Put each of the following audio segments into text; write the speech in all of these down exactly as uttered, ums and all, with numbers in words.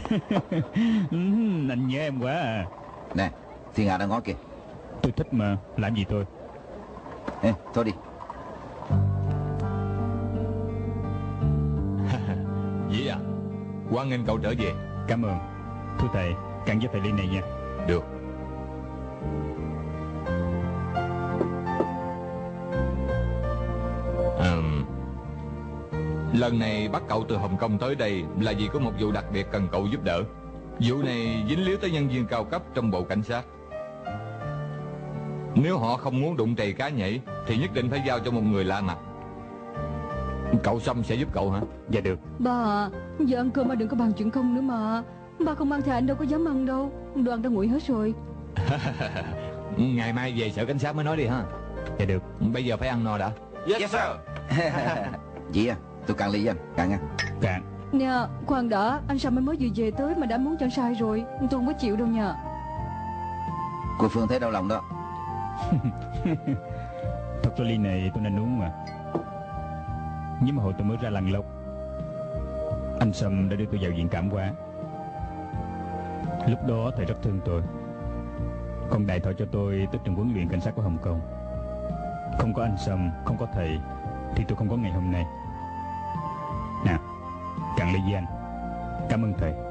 Anh nhớ em quá à. Nè, Thiên Hạ đang ngó kìa. Tôi thích mà, làm gì tôi. Ê, thôi đi. Dĩ à, hoan nghênh cậu trở về. Cảm ơn. Thưa thầy, cạn với thầy ly này nha. Được. À, lần này bắt cậu từ Hồng Kông tới đây là vì có một vụ đặc biệt cần cậu giúp đỡ. Vụ này dính líu tới nhân viên cao cấp trong bộ cảnh sát. Nếu họ không muốn đụng trầy cá nhảy thì nhất định phải giao cho một người lạ mặt. Cậu Sâm sẽ giúp cậu hả? Dạ được. Ba à, giờ ăn cơm mà đừng có bàn chuyện công nữa mà. Ba không ăn thì anh đâu có dám ăn đâu. Đồ ăn đã nguội hết rồi. Ngày mai về sở cảnh sát mới nói đi ha. Dạ được. Bây giờ phải ăn no đã. Yes, yes sir. Dì à, tôi cạn ly với anh. Cạn nha. Cạn. Nè, khoan đã. Anh sao mới mới vừa về tới mà đã muốn cho sai rồi. Tôi không có chịu đâu nha. Cô Phương thấy đau lòng đó. Thật ra ly này tôi nên uống mà. Nhưng mà hồi tôi mới ra Lăng Lộc, anh Sâm đã đưa tôi vào viện cảm hóa. Lúc đó thầy rất thương tôi, còn đại thọ cho tôi tới trường huấn luyện cảnh sát của Hồng Kông. Không có anh Sâm, không có thầy thì tôi không có ngày hôm nay. Nào, cạn ly với anh. Cảm ơn thầy.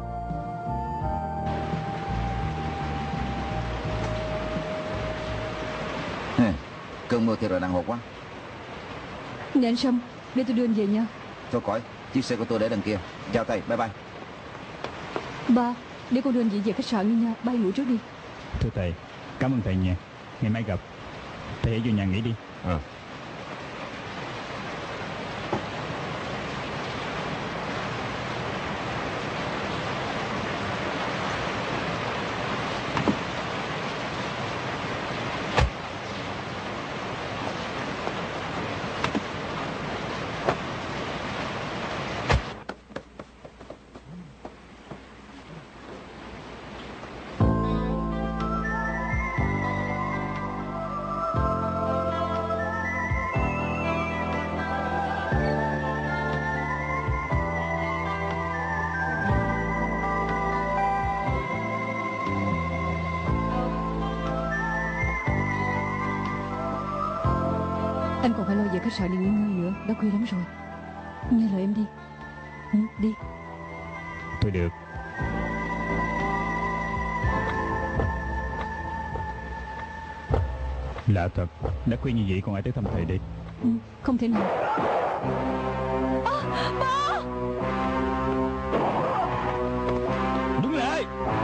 Cơn mưa thiệt rồi đang hột quá. Nè anh Sâm, để tôi đưa anh về nha. Thôi khỏi, chiếc xe của tôi để đằng kia. Chào thầy, bye bye. Ba, để con đưa anh về khách sạn đi nha. Ba ngủ trước đi. Thưa thầy, cảm ơn thầy nha. Ngày mai gặp. Thầy hãy vô nhà nghỉ đi. À. Anh còn phải lo về khách sạn đi nghỉ ngơi nữa. Đã khuya lắm rồi. Nghe lời em đi. Ừ, đi. Tôi được. Lạ thật, đã khuya như vậy còn ai tới thăm thầy đây? Ừ, không thể nào. À, ba! Đứng lại!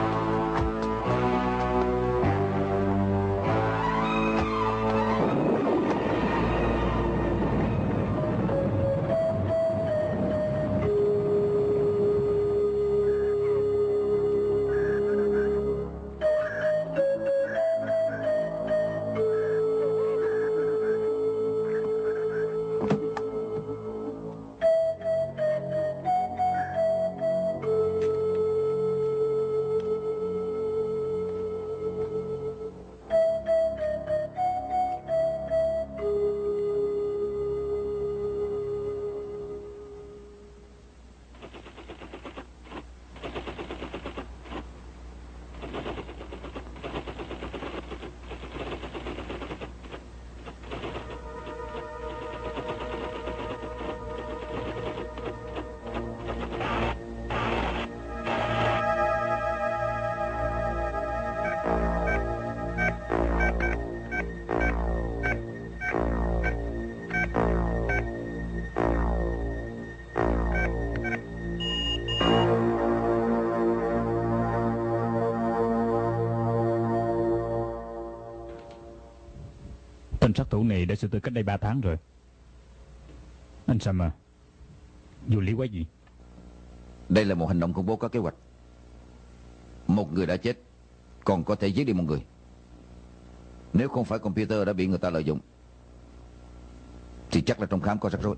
Tên sát thủ này đã xử tử cách đây ba tháng rồi. Anh Sâm à, vô lý quá gì? Đây là một hành động khủng bố có kế hoạch. Một người đã chết, còn có thể giết đi một người. Nếu không phải computer đã bị người ta lợi dụng thì chắc là trong khám có rắc rối.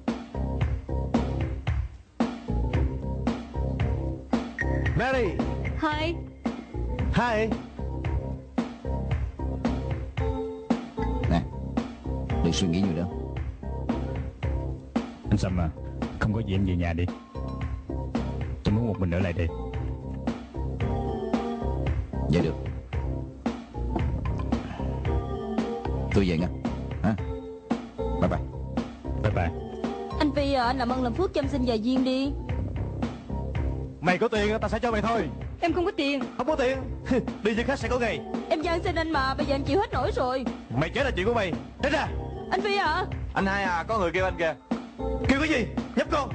Mary. Hi. Hi. Nè, đừng suy nghĩ nhiều nữa. Anh Sâm à, không có gì em về nhà đi. Tôi muốn một mình ở lại đây. Dạ được. Tôi về nha. Hả? Bye bye. Bye bye. Anh Phi à, anh làm ơn làm phước cho em xin vài viên đi. Mày có tiền tao sẽ cho mày thôi. Em không có tiền. Không có tiền đi với khách sẽ có ngày. Em van xin anh mà, bây giờ em chịu hết nổi rồi. Mày chết là chuyện của mày. Tránh ra. Anh Phi à. Anh hai à, có người kêu anh kìa. Kêu cái gì? Nhấp con.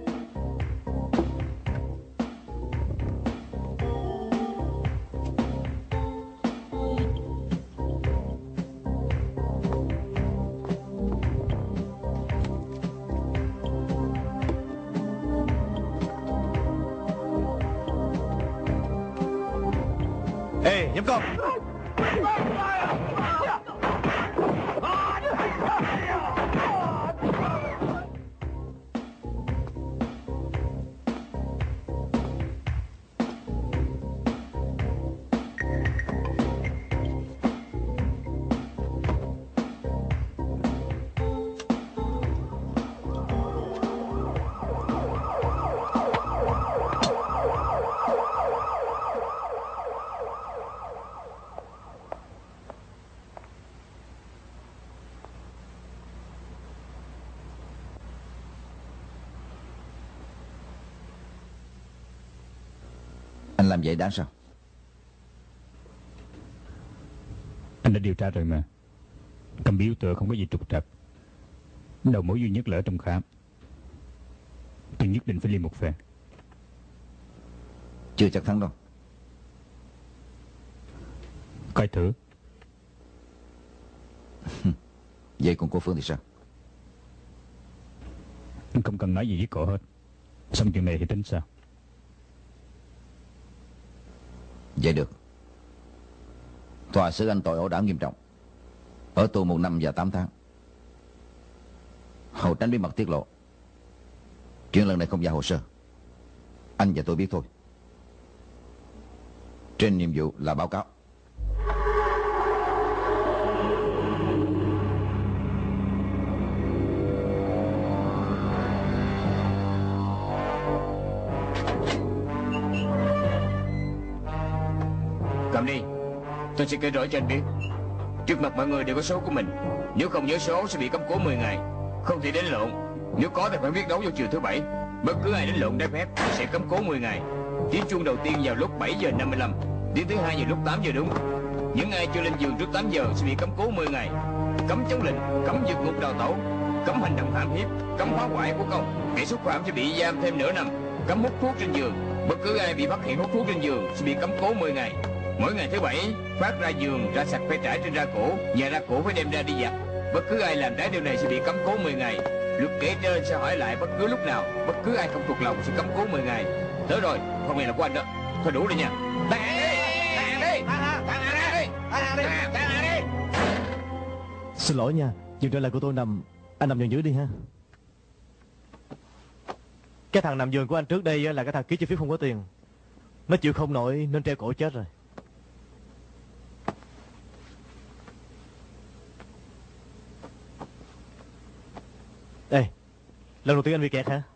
Ê, nhắm con. Anh làm vậy đáng sao? Anh đã điều tra rồi mà. Cầm biểu tựa không có gì trục trặc. Đầu mối duy nhất là ở trong khám. Tôi nhất định phải liên một phen. Chưa chắc thắng đâu. Coi thử. Vậy còn cô Phương thì sao? Anh không cần nói gì với cổ hết. Xong chuyện này thì tính sao? Vậy được. Tòa xử anh tội ẩu đả nghiêm trọng, ở tù một năm và tám tháng. Hầu tránh bí mật tiết lộ. Chuyện lần này không ra hồ sơ. Anh và tôi biết thôi. Trên nhiệm vụ là báo cáo. Cầm đi. Tôi sẽ kể rõ cho anh biết. Trước mặt mọi người đều có số của mình. Nếu không nhớ số sẽ bị cấm cố mười ngày. Không thể đánh lộn. Nếu có thì phải viết đấu vào chiều thứ bảy. Bất cứ ai đánh lộn trái phép sẽ cấm cố mười ngày. Tiếng chuông đầu tiên vào lúc bảy giờ năm mươi lăm. Tiếng thứ hai vào lúc tám giờ đúng. Những ai chưa lên giường trước tám giờ sẽ bị cấm cố mười ngày. Cấm chống lệnh, cấm vượt ngục đào tẩu, cấm hành động hãm hiếp, cấm phá hoại của công. Kẻ xúc phạm sẽ bị giam thêm nửa năm. Cấm hút thuốc trên giường. Bất cứ ai bị phát hiện hút thuốc trên giường sẽ bị cấm cố mười ngày. Mỗi ngày thứ bảy phát ra giường, ra sạch phải trải trên ra cổ, nhà ra cổ phải đem ra đi giặt. Bất cứ ai làm trái điều này sẽ bị cấm cố mười ngày. Luật kể trên sẽ hỏi lại bất cứ lúc nào. Bất cứ ai không thuộc lòng sẽ cấm cố mười ngày. Tới rồi, phòng này là của anh đó. Thôi đủ rồi nha. Tàn hàng đi, tàn hàng đi, tàn hàng đi, tàn hàng đi, tàn hàng đi. Xin lỗi nha, giường trên là của tôi nằm. Anh nằm giường dưới đi ha. Cái thằng nằm giường của anh trước đây là cái thằng ký chi phí không có tiền. Nó chịu không nổi nên treo cổ chết rồi. Ê, lần đầu tiên anh bị kẹt hả?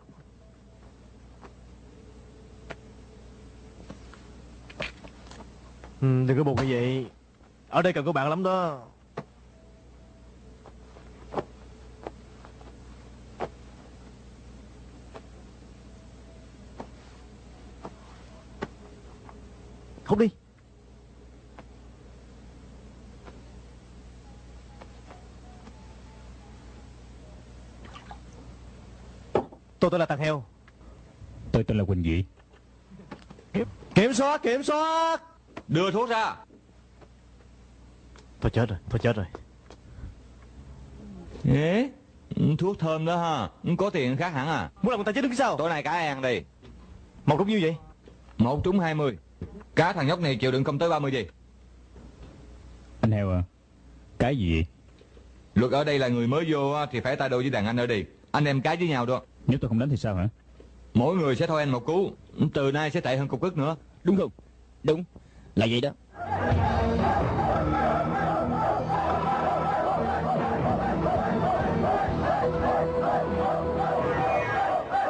Ừ, đừng có buồn như vậy. Ở đây cần có bạn lắm đó. Không đi. Tôi tên là thằng heo. Tôi tên là Quỳnh Duy. Kiểm, kiểm soát, kiểm soát. Đưa thuốc ra. Tôi chết rồi, tôi chết rồi. Ế, thuốc thơm đó ha. Có tiền khác hẳn à. Muốn làm người ta chết đứng sao? Tối nay cá ăn đi. Một trúng nhiêu vậy? Một trúng hai mươi. Cá thằng nhóc này chịu đựng không tới ba mươi gì. Anh heo à, cái gì vậy? Luật ở đây là người mới vô thì phải tay đôi với đàn anh ở đi. Anh em cái với nhau đó. Nếu tôi không đánh thì sao hả? Mỗi người sẽ thôi anh một cú. Từ nay sẽ tệ hơn cục ức nữa. Đúng không? Đúng, là vậy đó.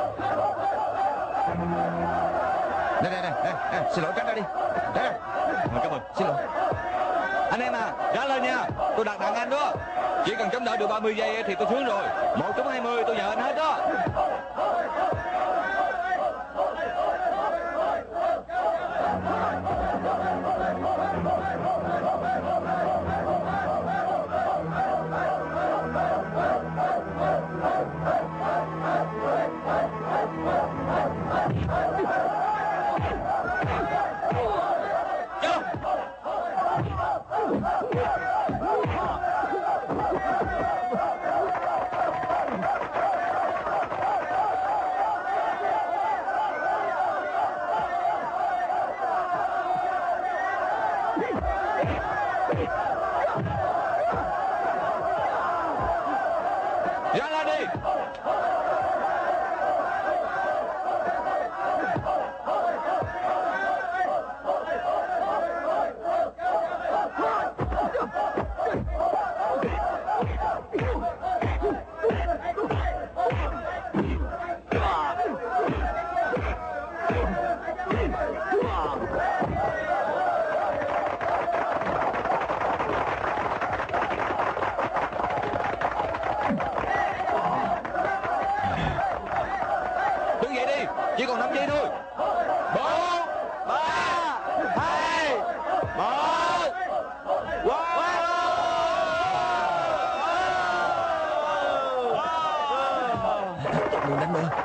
Đây, đây, đây, đây, đây. Xin lỗi, tránh ra đi. Tránh ra. Cảm ơn. Xin lỗi. Anh em à, trả lời nha. Tôi đặt đạn anh đó. Chỉ cần chống đỡ được ba mươi giây thì tôi sướng rồi. Một trúng hai mươi tôi nhờ anh hết đó. Ra lên đi. Đứng dậy đi, chỉ còn năm giây thôi. Bốn, ba, hai, một. Đừng đánh nữa.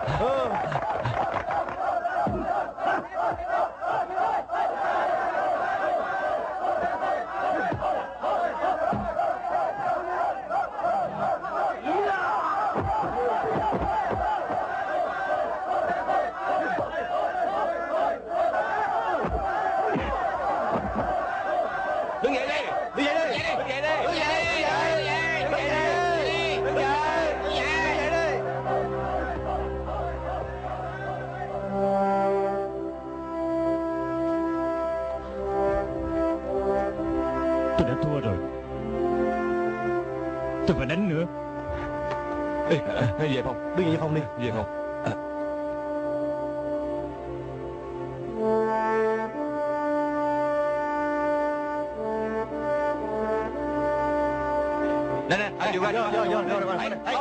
Đứng dậy đi. Đi vậy đi. Đứng dậy đi. Đứng dậy đi. Đứng dậy đi. Đứng dậy. Đứng dậy đi. Tôi đã thua rồi. Tôi phải đánh nữa. Ê, ê, về phòng. Đứng dậy phòng đi. Về phòng. Nè nè, anh chịu ra. Vô vô vô vô.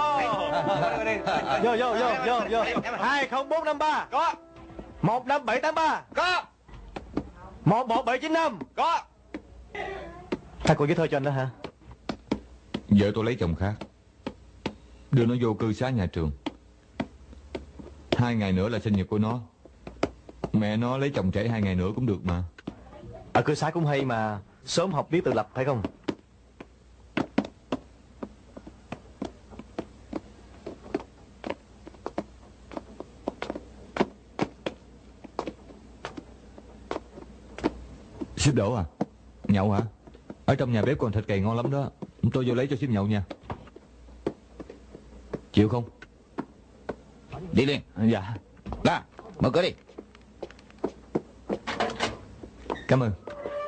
Vô vô vô vô vô. Hai không bốn năm ba. Có. Một năm bảy tám ba. Có. Một một bảy chín năm. Có. Thầy còn viết thơ cho anh đó hả? Vợ tôi lấy chồng khác, đưa nó vô cư xá nhà trường. Hai ngày nữa là sinh nhật của nó. Mẹ nó lấy chồng trễ hai ngày nữa cũng được mà. Ở cư xá cũng hay mà. Sớm học biết tự lập phải không? Ship đổ à? Nhậu hả? Ở trong nhà bếp còn thịt cầy ngon lắm đó. Tôi vô lấy cho ship nhậu nha. Chịu không? Đi liền. Dạ. Ra, mở cửa đi. Cảm ơn.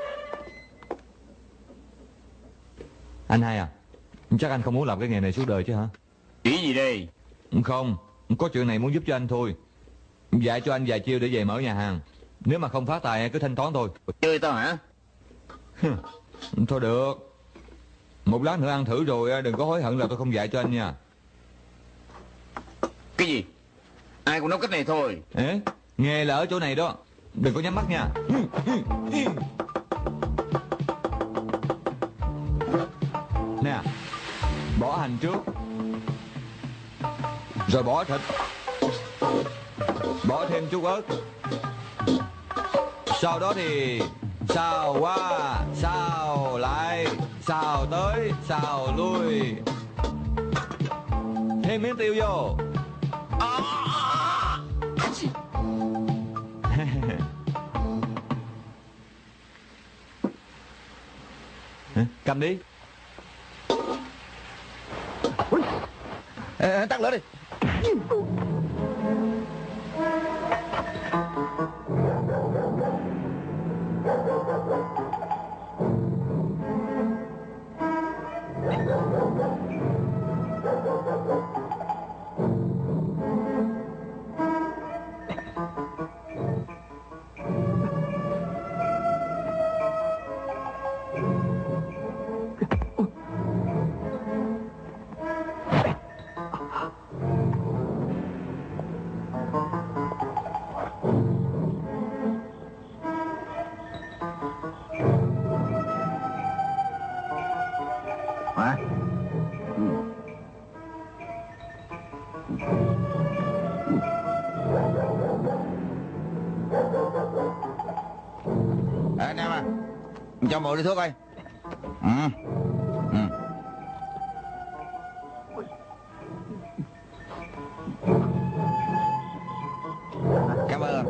Anh hai à, chắc anh không muốn làm cái nghề này suốt đời chứ hả? Ý gì đây? Không, có chuyện này muốn giúp cho anh thôi. Dạy cho anh vài chiêu để về mở nhà hàng. Nếu mà không phát tài cứ thanh toán thôi. Chơi tao hả? Thôi được. Một lát nữa ăn thử rồi đừng có hối hận là tôi không dạy cho anh nha. Cái gì? Ai cũng nói cách này thôi. Ê, nghề là ở chỗ này đó. Đừng có nhắm mắt nha. Nè, bỏ hành trước, rồi bỏ thịt, bỏ thêm chút ớt. Sau đó thì xào qua, xào lại, xào tới, xào lui. Thêm miếng tiêu vô. Cầm đi. Ê, tắt lửa đi. Hả? À, anh em à, cho mượn đi thuốc coi. Ừ. Ừ. Cảm ơn.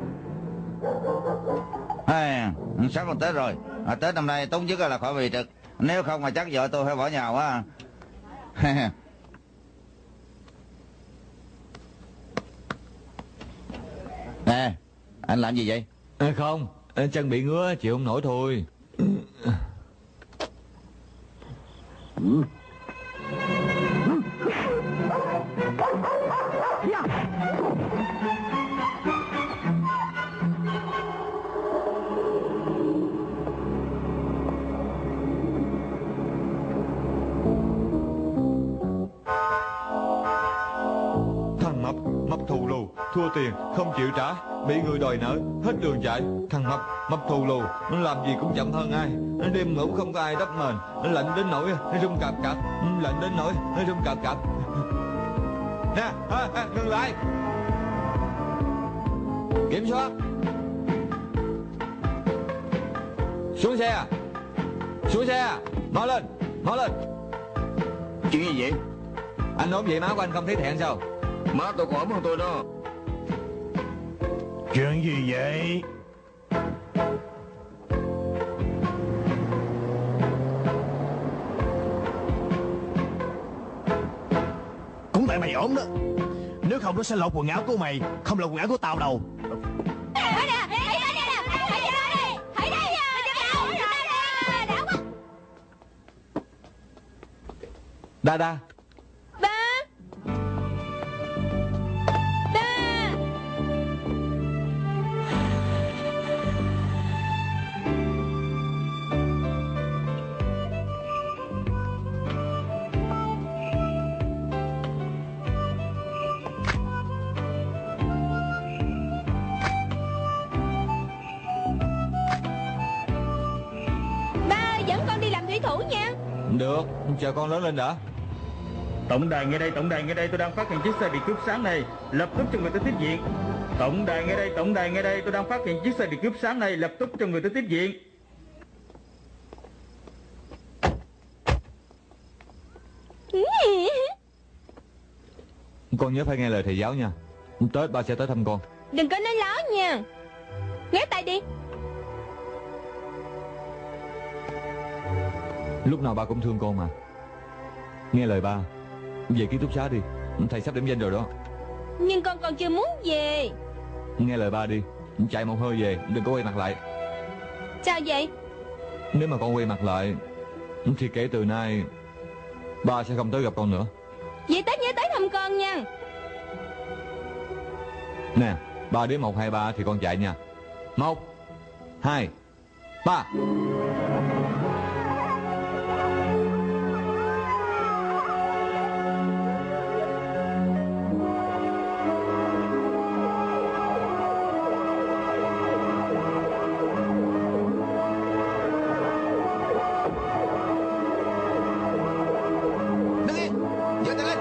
À, sắp còn Tết rồi. À, Tết năm nay tốt nhất là khỏi bị trực. Nếu không mà chắc vợ tôi phải bỏ nhà quá. Nè, anh làm gì vậy? À, không, chân bị ngứa chịu không nổi thôi. Ừ. Thằng mập, mập thù lù, thua tiền, không chịu trả, bị người đòi nợ, hết đường chạy. Thằng mập, mập thù lù, làm gì cũng chậm hơn ai. Đêm ngủ không có ai đắp mền, lạnh đến nỗi rung cạp cạp, lạnh đến nỗi rung cạp cạp. Nè, à, à, ngừng lại. Kiểm soát. Xuống xe. Xuống xe. Mau lên, mau lên. Chuyện gì vậy? Anh ốm vậy má của anh không thấy thẹn sao? Má tôi còn ốm hơn tôi đó. Chuyện gì vậy? Cũng tại mày ốm đó. Nếu không nó sẽ lột quần áo của mày, không lột quần áo của tao đâu. Đa đa. Ba. Ba. Ba dẫn con đi làm thủy thủ nha. Được, chờ con lớn lên đã. Tổng đài nghe đây, tổng đài nghe đây, tôi đang phát hiện chiếc xe bị cướp sáng nay, lập tức cho người ta tiếp viện. Tổng đài nghe đây, tổng đài nghe đây, tôi đang phát hiện chiếc xe bị cướp sáng nay, lập tức cho người ta tiếp viện. Con nhớ phải nghe lời thầy giáo nha. Tết ba sẽ tới thăm con. Đừng có nói láo nha. Ghé tay đi. Lúc nào ba cũng thương con mà. Nghe lời ba, về ký túc xá đi. Thầy sắp điểm danh rồi đó. Nhưng con còn chưa muốn về. Nghe lời ba đi, chạy một hơi về, đừng có quay mặt lại. Sao vậy? Nếu mà con quay mặt lại thì kể từ nay ba sẽ không tới gặp con nữa. Vậy Tết nhớ tới thăm con nha. Nè, ba đến một hai ba thì con chạy nha. Một, hai, ba. Đứng yên, giơ tay lên.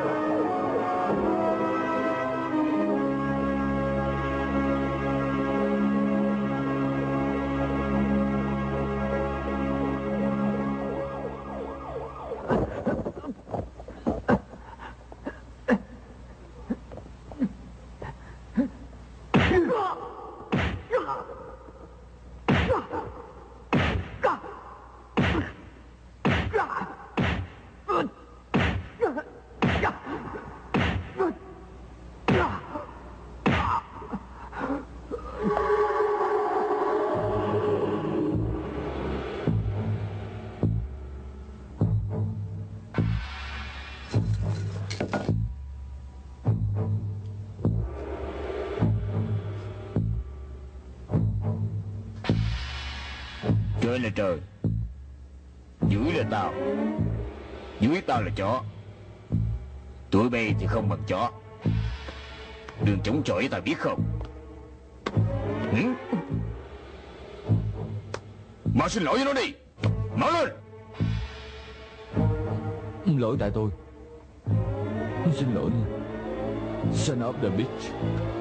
Trên là trời, dưới là tao, dưới tao là chó. Tụi bay thì không bằng chó. Đừng chống chọi với tao biết không? Ừ? Mau xin lỗi với nó đi. Mau lên. Lỗi tại tôi. Xin lỗi nha, Son of the Beach.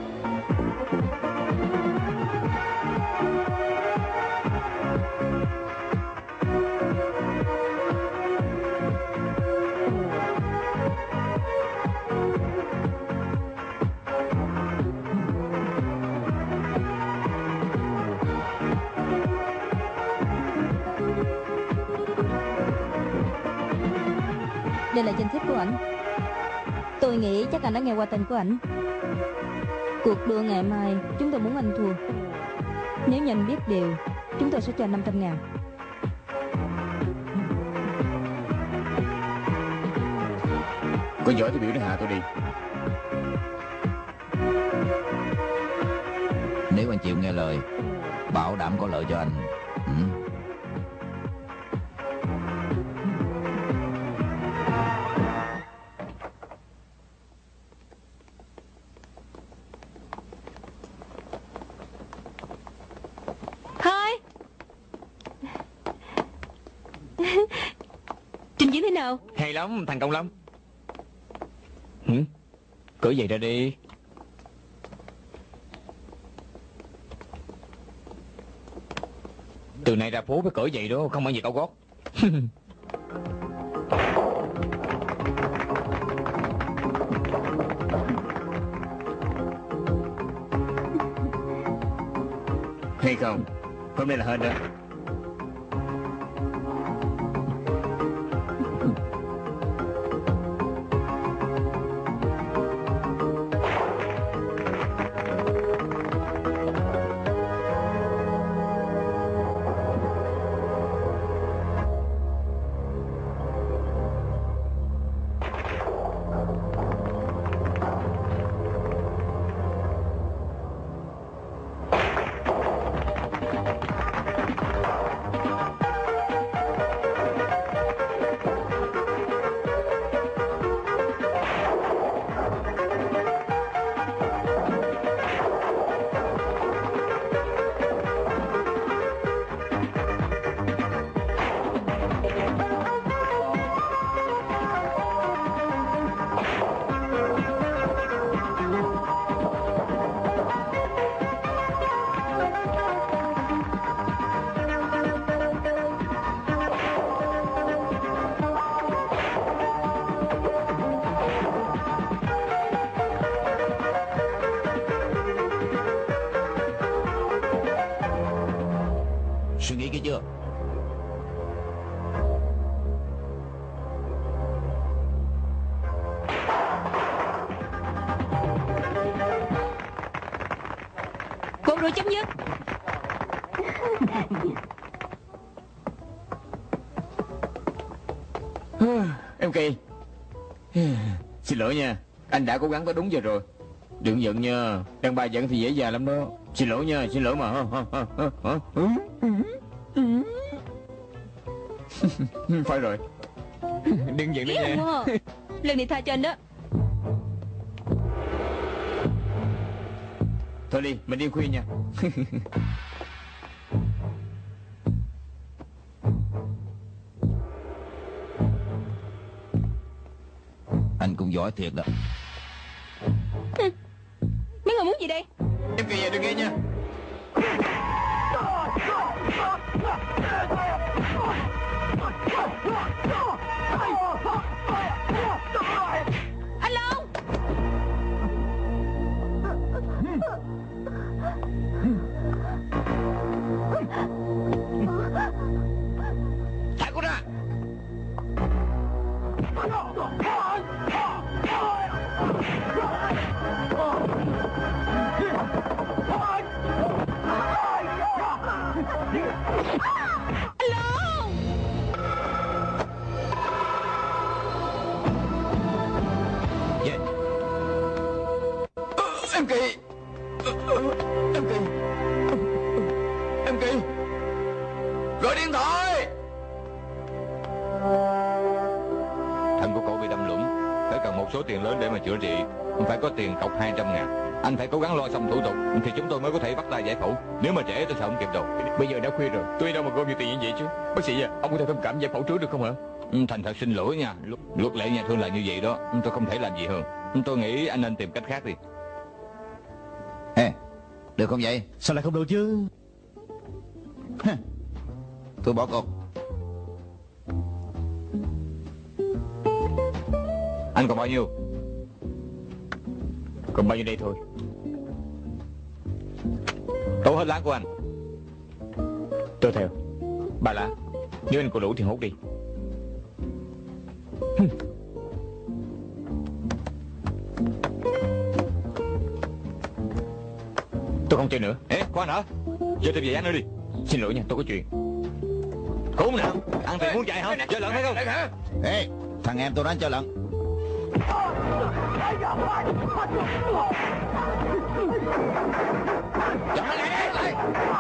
Đây là danh thiếp của ảnh. Tôi nghĩ chắc anh đã nghe qua tên của ảnh. Cuộc đua ngày mai chúng tôi muốn anh thua. Nếu như anh biết điều, chúng tôi sẽ cho anh năm trăm ngàn. Có giỏi thì biểu nó hạ tôi đi. Nếu anh chịu nghe lời, bảo đảm có lợi cho anh. Ừ. Thôi. Trình diễn thế nào? Hay lắm, thành công lắm. Hử? Cởi giày ra đi. Từ nay ra phố phải cởi giày đó, không phải giày cao gót. Hay không? Hôm nay là hên đó. Suy nghĩ kỹ chưa? Cuộc đua chấm dứt. Em Kỳ, xin lỗi nha, anh đã cố gắng tới đúng giờ rồi. Đừng giận nha, đàn bà giận thì dễ dàng lắm đó. Xin lỗi nha, xin lỗi mà. Phải rồi. Đừng giận nữa Ghê nha. quá. Lần này tha cho anh đó. Thôi đi, mình đi khuya nha. Anh cũng giỏi thiệt đó. Mấy người muốn gì đây? Em Kỳ, đừng nghe nha. Anh Long. Thả cô ra. Anh Long. Yeah. Em Kỳ. Em Kỳ. Em Kỳ. Gọi điện thoại. Thân của cậu bị đâm lũng, phải cần một số tiền lớn để mà chữa trị. Phải có tiền cọc hai trăm ngàn. Anh phải cố gắng lo xong thủ tục thì chúng tôi mới có thể bắt tay giải phẫu. Nếu mà trễ tôi sợ không kịp đâu. Bây giờ đã khuya rồi, tôi đâu mà gom nhiều tiền như vậy chứ. Bác sĩ à, ông có thể thông cảm giải phẫu trước được không hả? Thành thật xin lỗi nha. Luật lệ nhà thương là như vậy đó. Tôi không thể làm gì hơn. Tôi nghĩ anh nên tìm cách khác đi. Ê, được không vậy? Sao lại không được chứ? Tôi bỏ cuộc. Anh còn bao nhiêu? Còn bao nhiêu đây thôi. Tấu hết lá của anh. Tôi theo. Ba lá. Nếu anh còn đủ thì hút đi. Tôi không chơi nữa. Ê, khoan hả? Giờ tìm về anh nữa đi. Xin lỗi nha, tôi có chuyện. Khốn nào, ăn tiền muốn chạy hả? Chơi lận phải không? Ê, thằng em tôi đánh chơi lận. Chọn lại đi.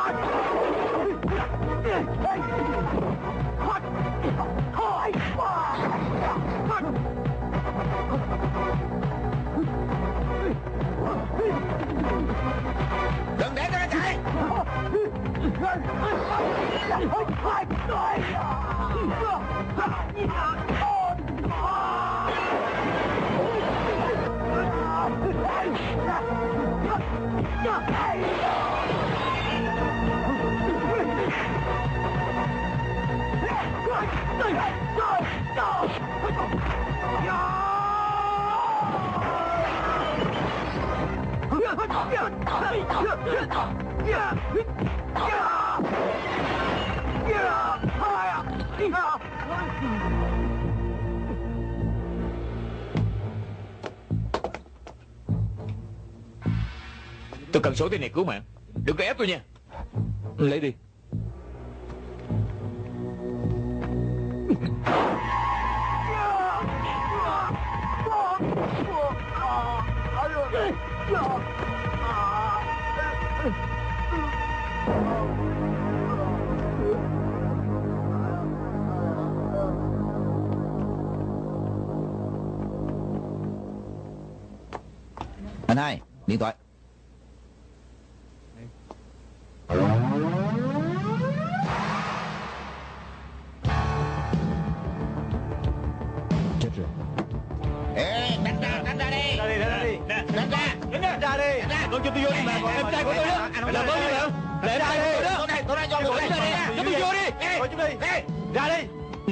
Đừng để tôi chạy. Tôi cần số tiền này cứu mạng. Đừng có ép tôi nha. Lấy đi. Anh hai, điện thoại. Chết rồi. Ê, đánh ra, đánh ra đi. Ra đi, ra đi. Đánh ra. Đánh ra đi. Con cho tôi vô đi mà. Em trai của tôi đó. Làm bao nhiêu nữa? Để ra đi. Tôi đây, tôi đây cho người Ra đi. Cho tôi vô đi. Coi chúng đi. Ra đi.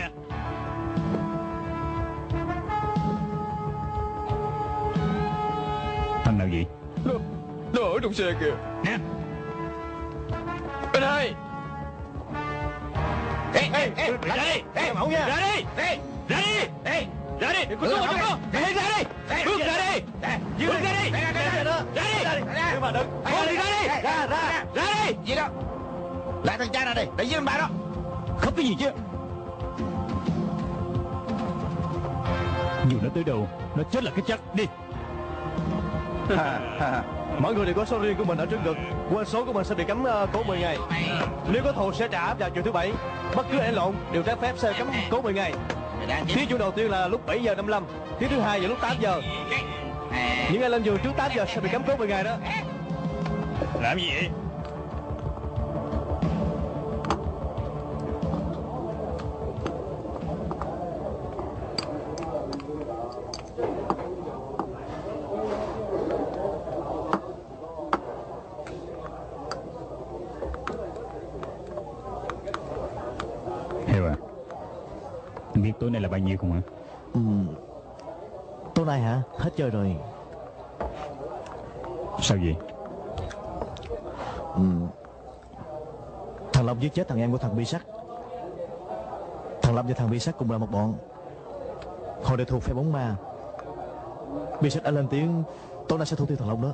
Thằng nào vậy? Nó, nó ở trong xe kìa. Nè. Anh hai. Ê, ê, ê, Ra đi. Em mẫu nha. Ra đi. ê, Ra đi. ê. Ra đi. Đừng có xuống trong đó. Hãy ra đi. Bước ra đi. Bước ra đi. Ra, ra, ra, ra. Ra đi. Ra đi. Nhưng mà đừng. Thôi đi ra đi. Ra, ra. Ra đi. Gì đó? Lại thằng cha ra đây, để giết anh ba đó. Khóc cái gì chứ? Dù nó tới đâu, nó chết là cái chắc. Đi. Mọi người đều có số riêng của mình ở trước ngực. Quên số của mình sẽ bị cấm uh, cố mười ngày. Nếu có thù sẽ trả vào chiều thứ bảy. Bất cứ ai lộn đều trái phép sẽ cấm cố mười ngày. Thí chủ đầu tiên là lúc bảy giờ năm mươi lăm. Thí thứ hai là lúc tám giờ. Những ai lên giường trước tám giờ sẽ bị cấm cố mười ngày đó. Làm gì vậy? Heo à, anh biết tối nay là bao nhiêu không hả? Ừ. Tối nay hả? Hết chơi rồi. Sao vậy? Ừ. Thằng Long giết chết thằng em của thằng Bi Sắt. Thằng Long và thằng Bi Sắt cùng là một bọn. Họ đều thuộc phe bóng ma. Bi Sắt đã lên tiếng tối nay sẽ thủ tiêu thằng Long đó.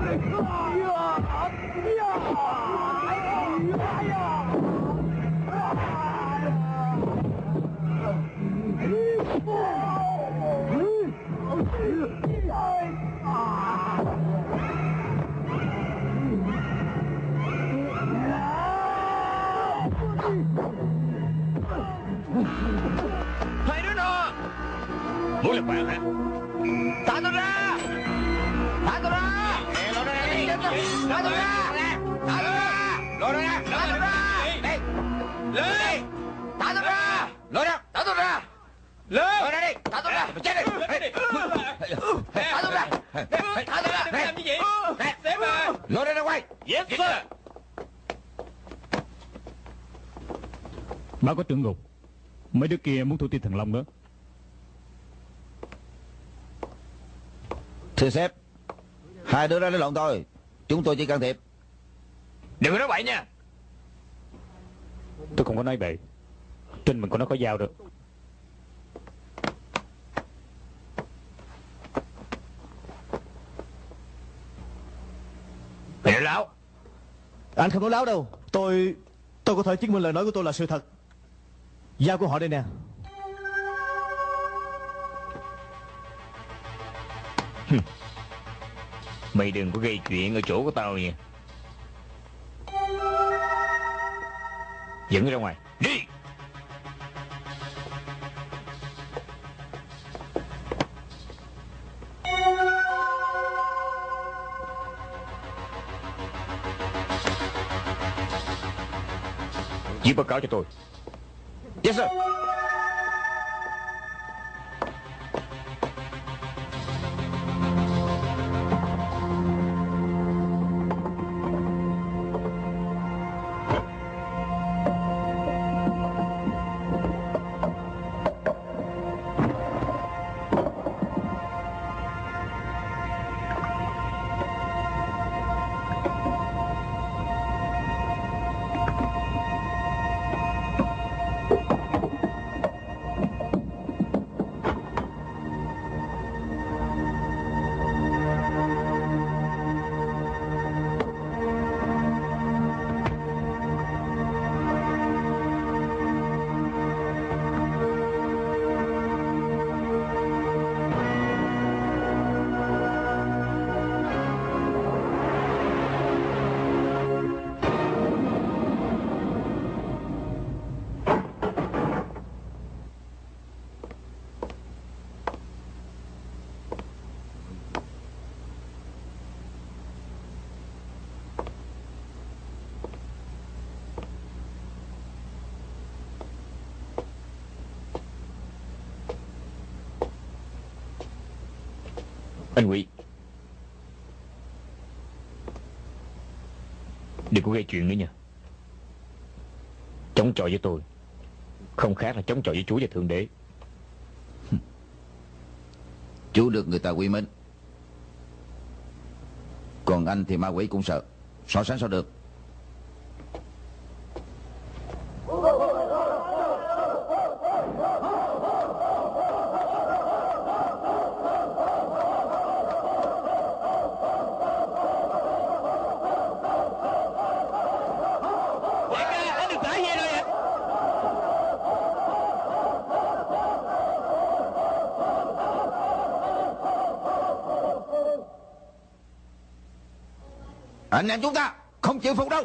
Hai đứa nó muốn làm bạn hả? Thả tôi ra! Thả tôi ra! Lôi ra đây! Thả tôi ra! Thả tôi ra! Lôi ra! Thả tôi ra! Đây! Lên! Thả tôi ra! Lôi ra! Thả tôi ra! Lên! Lôi ra đi! Thả tôi ra! Mày chết đi! Thả tôi ra! Thả tôi ra! Đừng làm như vậy! Sếp à! Lôi ra ra quay! Yes sir! Báo có trưởng ngục. Mấy đứa kia muốn thu tiền Thần Long đó. Thưa sếp, hai đứa đó đánh lộn tôi, chúng tôi chỉ can thiệp. Đừng có nói bậy nha. Tôi không có nói bậy. Trên mình của nó có dao được. Mày nói láo. Anh không nói láo đâu. Tôi Tôi có thể chứng minh lời nói của tôi là sự thật. Dao của họ đây nè. Mày đừng có gây chuyện ở chỗ của tao nha. Dẫn nó ra ngoài. Đi. Viết báo cáo cho tôi. Yes sir. Anh Quý, đừng có gây chuyện nữa nha. Chống chọi với tôi không khác là chống chọi với Chúa và Thượng Đế. Chú được người ta quý mến, còn anh thì ma quỷ cũng sợ. So sánh sao được. Anh em chúng ta không chịu phục đâu.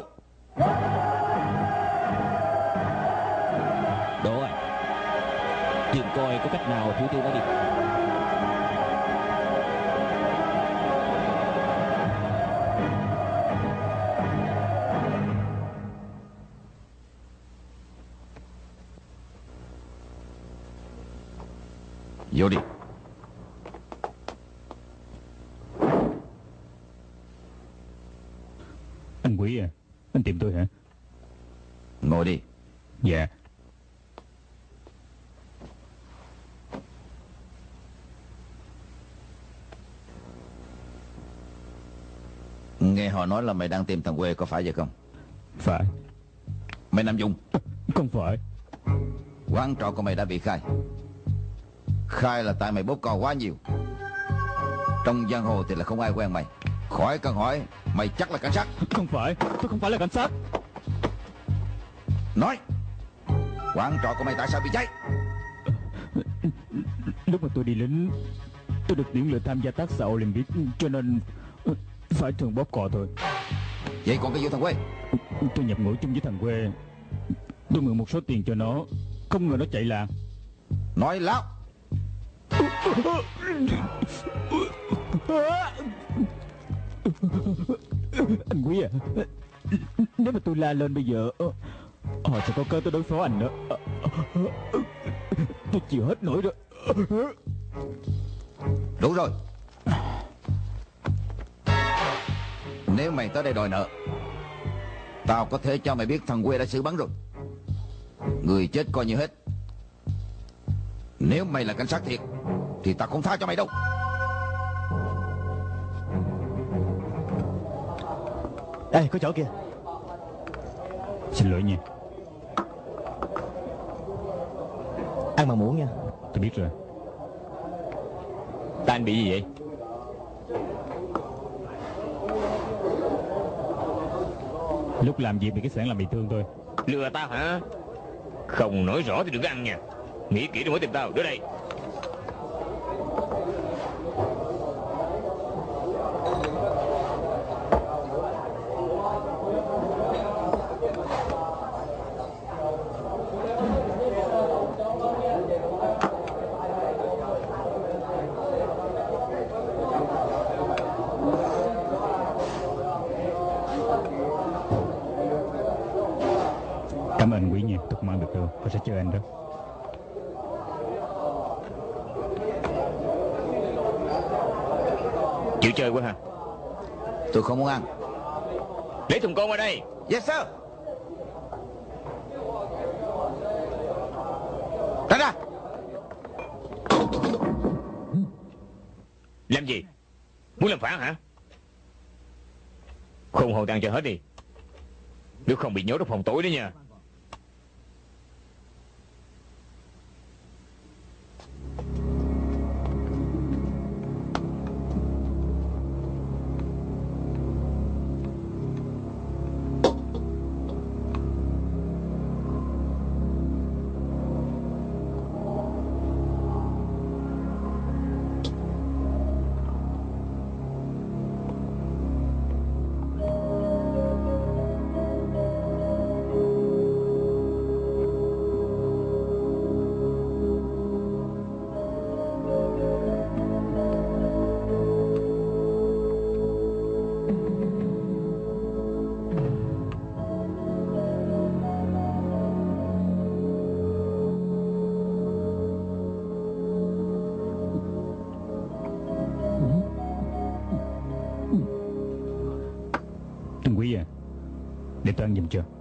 Đỗ à, tìm coi có cách nào thủ tiêu nó đi. Vô đi. Anh Quý à, anh tìm tôi hả? Ngồi đi. Dạ. Nghe họ nói là mày đang tìm thằng quê, có phải vậy không? Phải. Mày Nam Dung? Không phải. Quán trọ của mày đã bị khai. Khai là tại mày bóp cò quá nhiều. Trong giang hồ thì là không ai quen mày. Khỏi cần hỏi. Mày chắc là cảnh sát? Không phải, tôi không phải là cảnh sát. Nói, quán trọ của mày tại sao bị cháy? Lúc mà tôi đi lính, tôi được tuyển lựa tham gia tác xã Olympic, cho nên phải thường bóp cò thôi. Vậy còn cái vụ thằng quê? Tôi nhập ngũ chung với thằng quê. Tôi mượn một số tiền cho nó, không ngờ nó chạy làng. Nói láo. Anh Quý à, nếu mà tôi la lên bây giờ, họ sẽ có cơ tôi đối phó anh nữa. Tôi chịu hết nổi rồi. Đủ rồi. Nếu mày tới đây đòi nợ, tao có thể cho mày biết thằng quê đã xử bắn rồi. Người chết coi như hết. Nếu mày là cảnh sát thiệt thì tao không tha cho mày đâu. Ê, có chỗ kìa. Xin lỗi nha. Ăn mà muỗng nha. Tôi biết rồi. Ta anh bị gì vậy? Lúc làm việc bị cái xẻng làm bị thương tôi. Lừa tao hả? Không nói rõ thì đừng có ăn nha. Nghĩ kỹ rồi mới tìm tao. Đưa đây. Cảm ơn anh Quý nha, tôi không ăn được đâu. Tôi sẽ chờ anh đó. Chịu chơi quá ha. Tôi không muốn ăn. Lấy thùng cơm ở đây. Yes sir. Ra ra. Làm gì? Muốn làm phản hả? Không hồ tan cho hết đi. Nếu không bị nhốt trong phòng tối đó nha. Anh Quý à, để tôi ăn giùm cho.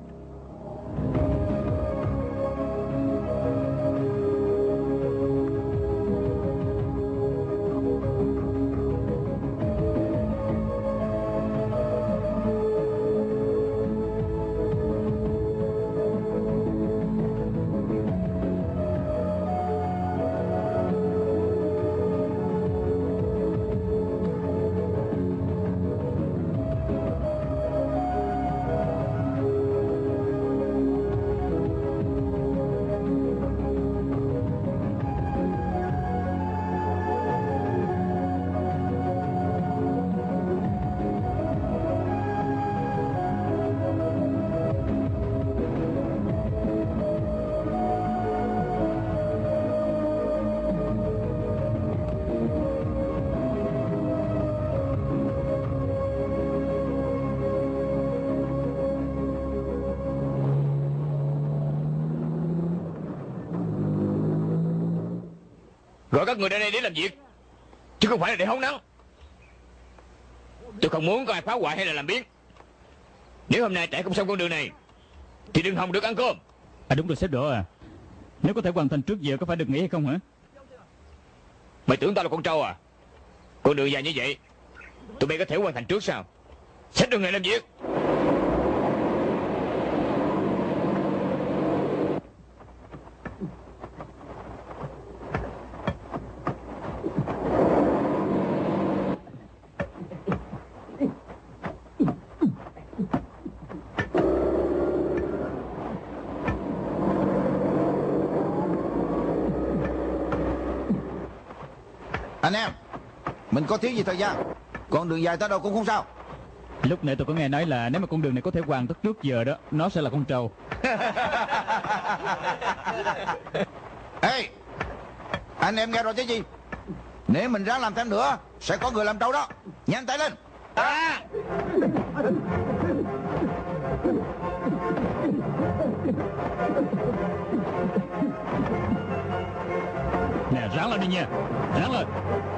Gọi các người đến đây để làm việc, chứ không phải là để hóng nắng. Tôi không muốn có ai phá hoại hay là làm biến. Nếu hôm nay chạy không xong con đường này thì đừng hòng được ăn cơm. À đúng rồi sếp Đỗ à, nếu có thể hoàn thành trước giờ có phải được nghỉ hay không hả? Mày tưởng tao là con trâu à? Con đường dài như vậy tụi bay có thể hoàn thành trước sao? Xách đường này làm việc. Anh em, mình có thiếu gì thời gian, con đường dài tới đâu cũng không sao. Lúc nãy tôi có nghe nói là nếu mà con đường này có thể hoàn tất trước giờ đó, nó sẽ là con trâu. Ê, anh em nghe rồi chứ gì? Nếu mình ráng làm thêm nữa, sẽ có người làm trâu đó. Nhanh tay lên. À. Nè, ráng lên đi nha, ráng lên.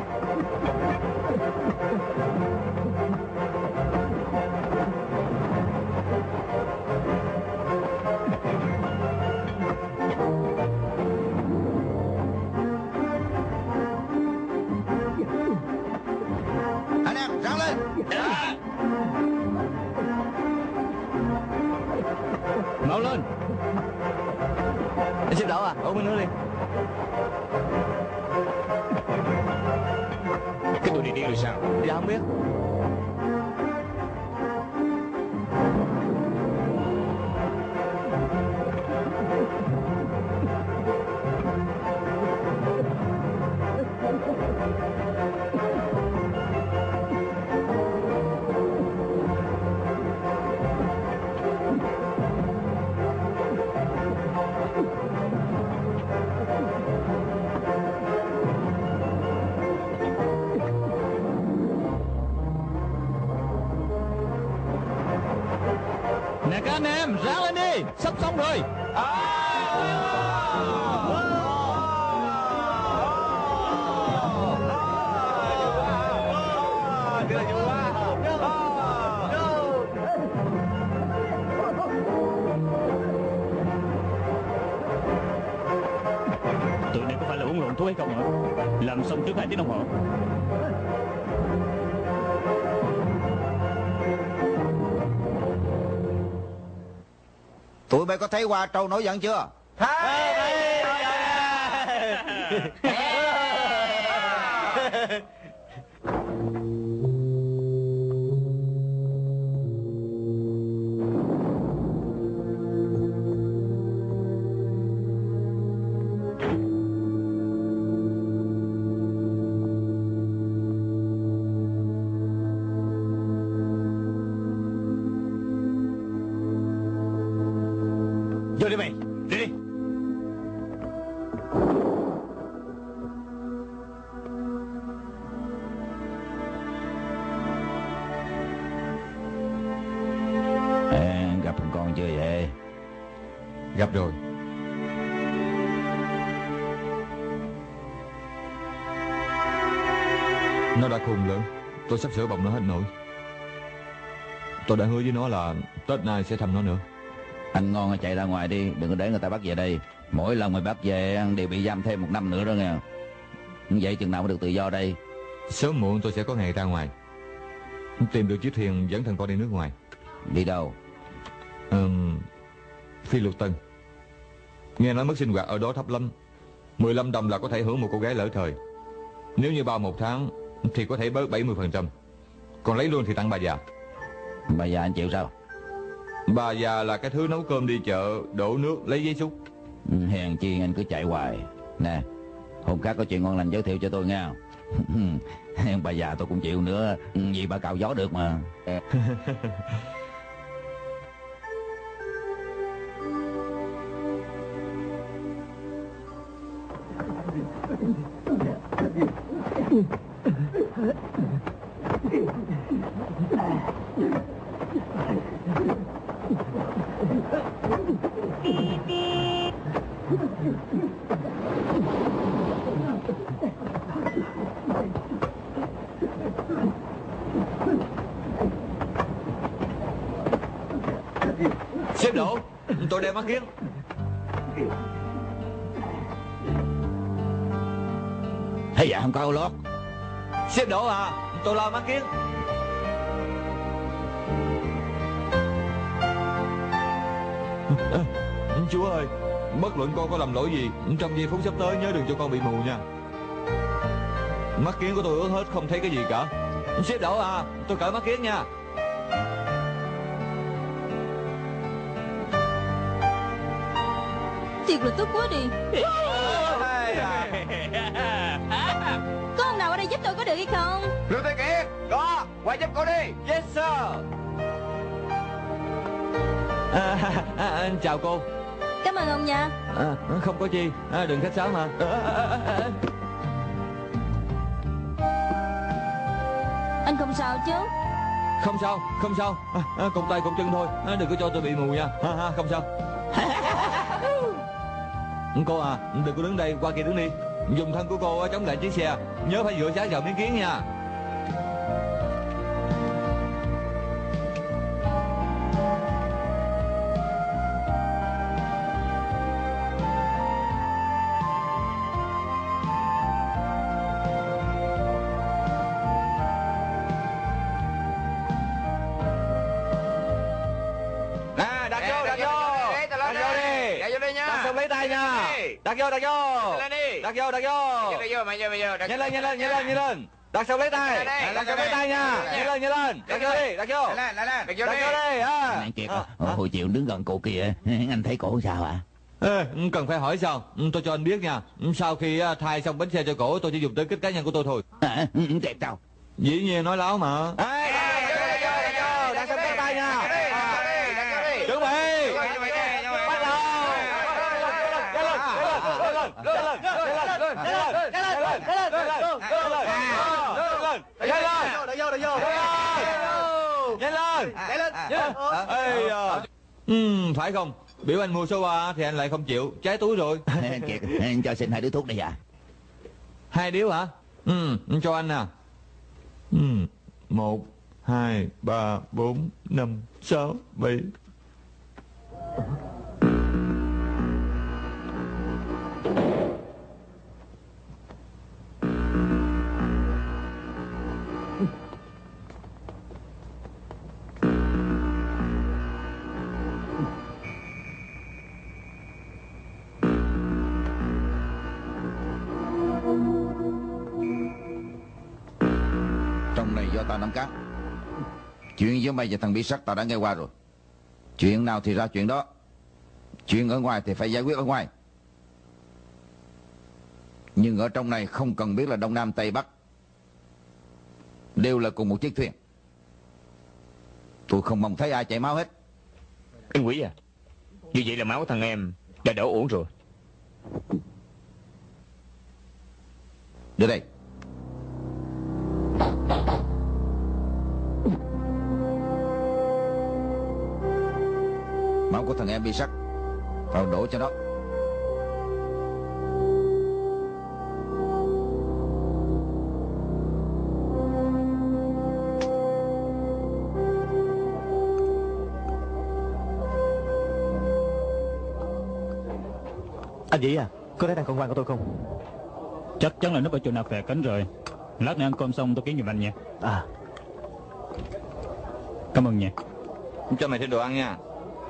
Anh em, ráng lên. À. Mau lên. Anh xếp đổ à? Ủa mình nữa đi. Cái tụi này điên rồi sao? Dạ không biết. Nè các anh em, ráng lên đi, sắp xong rồi. Tụi này có phải là uống lộn thuốc hay không hả? Làm xong trước hai tiếng đồng hồ. Tụi bay có thấy Hoa trâu nổi giận chưa? Vô đi mày, đi đi. À, gặp thằng con chưa vậy? Gặp rồi. Nó đã khùng lớn, tôi sắp sửa bồng nó hết nổi. Tôi đã hứa với nó là Tết nay sẽ thăm nó nữa. Anh ngon chạy ra ngoài đi, đừng có để người ta bắt về đây. Mỗi lần mày bắt về đều bị giam thêm một năm nữa đó nghe. Vậy chừng nào mới được tự do đây? Sớm muộn tôi sẽ có ngày ra ngoài, tìm được chiếc thuyền dẫn thằng con đi nước ngoài. Đi đâu? Ừm, Phi Luật Tân. Nghe nói mức sinh hoạt ở đó thấp lắm, mười lăm đồng là có thể hưởng một cô gái lỡ thời. Nếu như bao một tháng thì có thể bớt bảy mươi phần trăm. Còn lấy luôn thì tặng bà già. Bà già anh chịu sao? Bà già là cái thứ nấu cơm đi chợ, đổ nước, lấy giấy xúc. Hèn chi anh cứ chạy hoài. Nè, hôm khác có chuyện ngon lành giới thiệu cho tôi nghe. Bà già tôi cũng chịu nữa, vì bà cạo gió được mà. Xếp đổ, tôi đeo mắt kiếng. Hay dạ không có lót. Xếp đổ à, tôi lo mắt kiếng. À, chúa ơi, bất luận con có làm lỗi gì, trong giây phút sắp tới nhớ đừng cho con bị mù nha. Mắt kiếng của tôi ướt hết, không thấy cái gì cả. Xếp đổ à, tôi cởi mắt kiếng nha. Thiệt là tức quá đi. Có ông nào ở đây được hay không? Lưu Thế Kiệt, có, qua giúp cô đi. Yes sir. à, à, à, Chào cô. Cảm ơn ông nha. à, Không có gì, à, đừng khách sáo mà. à, à, à, à. Anh không sao chứ? Không sao, không sao, à, à, cụt tay cụt chân thôi, à, đừng có cho tôi bị mù nha. à, à, Không sao. Cô à, đừng có đứng đây, qua kia đứng đi. Dùng thân của cô chống lại chiếc xe. Nhớ phải dựa sát vào miếng kiến nha. Nè, đặt vô, đặt vô. Đặt vô đi. Đặt vô đi nha. Đặt xong lấy tay nha. Đặt vô, đặt vô. Lên đi. Đặt vô, đặt vô. Đặt vô, mày vô, mày vô. Nhanh lên, nhanh lên, nhanh lên, nhanh lên. Đặt xong lấy tay. Đặt xong lấy tay nha. Nhanh lên, nhanh lên. Đặt vô đi, đặt vô. Lên, lên, lên. Đặt vô Đặt đi. vô đi. à. Anh Kiệt à, hồi chiều đứng gần cô kia, anh thấy cổ sao ạ? Ê, cần phải hỏi sao? Tôi cho anh biết nha. Sau khi à, thay xong bánh xe cho cổ, tôi chỉ dùng tới kích cá nhân của tôi thôi. À, đẹp sao? Dĩ nhiên nói láo mà. Ê, đặt vô, đặt vô, đặt vô. Đặt xong lấy tay nha. Chuẩn bị. Bắt đầu. Nhanh lên, nhanh lên, nhanh lên, nhanh lên, nhanh lên, nhanh lên, nhanh lên, nhanh lên, nhanh lên, nhanh lên, nhanh lên, nhanh lên, nhanh lên, nhanh lên, ê à. Ừm, phải không? Biểu anh mua số ba thì anh lại không chịu, cháy túi rồi. Anh Kiệt, anh cho xin hai đứa thuốc đi à? Hai điếu hả? Ừ, cho anh nè. Ừ, một, hai, ba, bốn, năm, sáu, bảy. Trong này do tao nắm cát. Chuyện giữa mày và thằng Bi Sắt tao đã nghe qua rồi. Chuyện nào thì ra chuyện đó. Chuyện ở ngoài thì phải giải quyết ở ngoài. Nhưng ở trong này không cần biết là Đông Nam Tây Bắc, đều là cùng một chiếc thuyền. Tôi không mong thấy ai chảy máu hết. Anh Quý à, như vậy là máu thằng em đã đổ uổng rồi. Đưa đây. Máu của thằng em Bi Sắt, vào đổ cho nó. Anh Vĩ à, có thấy thằng con quan của tôi không? Chắc chắn là nó ở chỗ nào phè cánh rồi. Lát nữa ăn cơm xong tôi kiếm giùm anh nha. À, Cảm ơn nha. Cho mày thêm đồ ăn nha.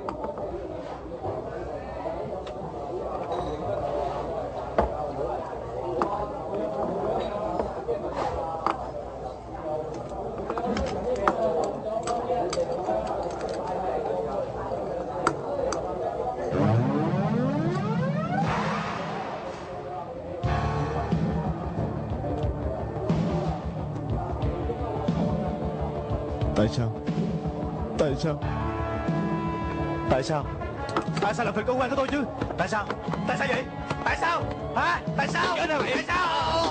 tại sao? Tại sao? Tại sao? Tại sao làm phiền con quan của tôi chứ? Tại sao? Tại sao vậy? Tại sao? Hả? Tại sao? Tại sao?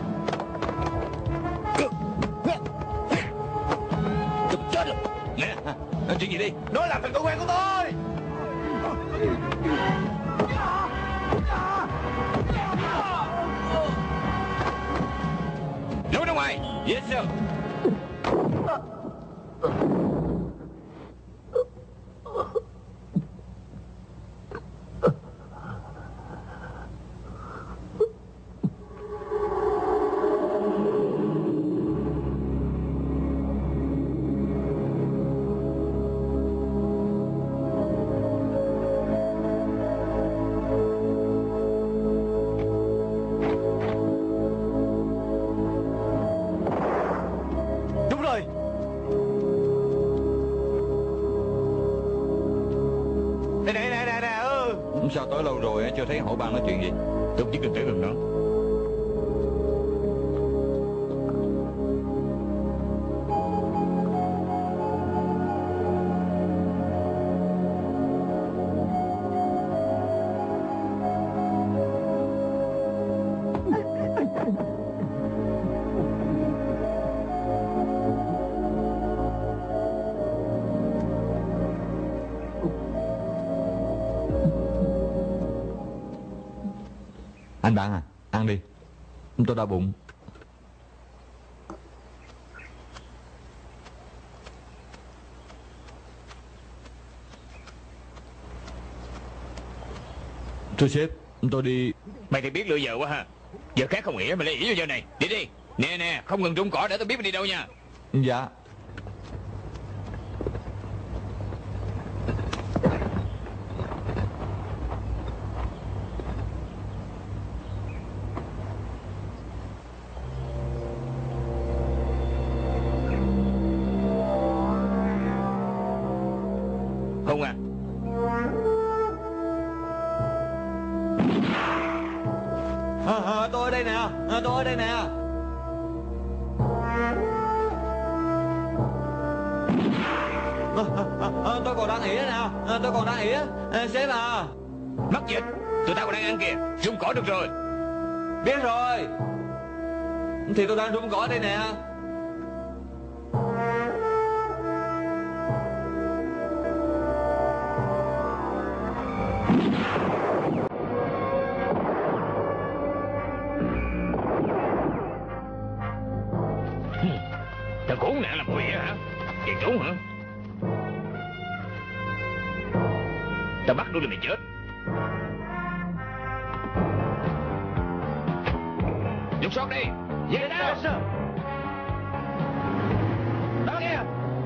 Chết rồi. Nè, chuyện gì đi? Nó làm phiền con quan của tôi. Lối ra ngoài. Yes sir. Đúng rồi. Nè nè nè nè nè. Ừ. Sao tới lâu rồi chưa thấy hổ bang nói chuyện gì? Tôi chỉ cần tới gần đó. Anh bạn à, ăn đi. Tôi đau bụng. Thưa sếp, tôi đi. Mày thì biết lựa giờ quá ha. Giờ khác không nghĩa, mày lại ỉ vô giờ này. Đi đi. Nè nè, không ngừng rung cỏ để tôi biết mày đi đâu nha. Dạ. Hùng à. À, à, tôi ở đây nè, à, tôi ở đây nè. À, à, à, tôi còn đang ỉa nè, à, tôi còn đang ỉa, à, sếp à. Mất dịch, tụi tao còn đang ăn kìa. Rung cỏ được rồi. Biết rồi. Thì tôi đang rung cỏ đây nè. Thằng khốn nạn làm quỷ hả? Chạy trốn hả? Tao bắt đuổi là mày chết. Lục soát đi. Về nào. Đó kìa.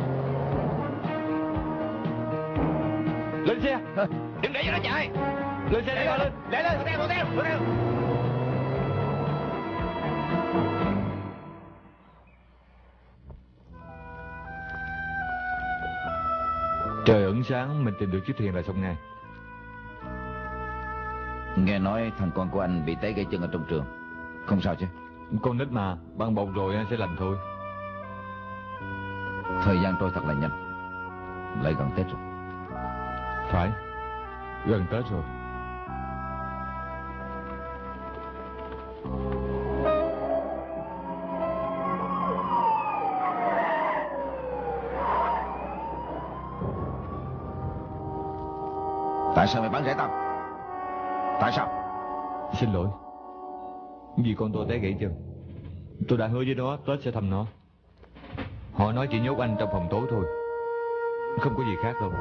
Lên xe. Đừng để cho nó chạy. Lên xe đi con, lên. Lên lên, theo, theo, theo. Trời ẩn sáng mình tìm được chiếc thuyền là xong ngay. Nghe nói thằng con của anh bị té gãy chân ở trong trường. Không sao chứ? Con nít mà, băng bồng rồi anh sẽ lành thôi. Thời gian trôi thật là nhanh. Lại gần Tết rồi. Phải, gần Tết rồi. Tại sao mày bắn rễ tao? Tại sao? Xin lỗi. Vì con tôi té gãy chân. Tôi đã hứa với nó Tết sẽ thăm nó. Họ nói chỉ nhốt anh trong phòng tối thôi, không có gì khác đâu.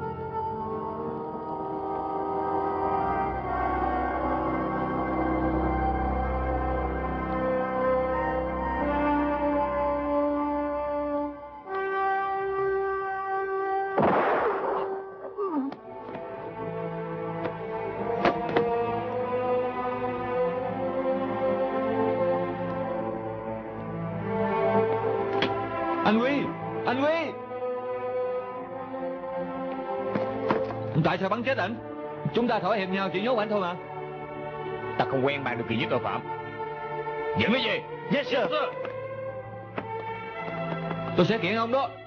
Anh Huy! Anh Huy! Tại sao bắn chết anh? Chúng ta thỏa hiệp nhau chỉ nhốt anh thôi mà. Ta không quen bàn được kỳ với tội phạm. Dẫn nó về. Yes sir. Yes, sir. Tôi sẽ kiện ông đó.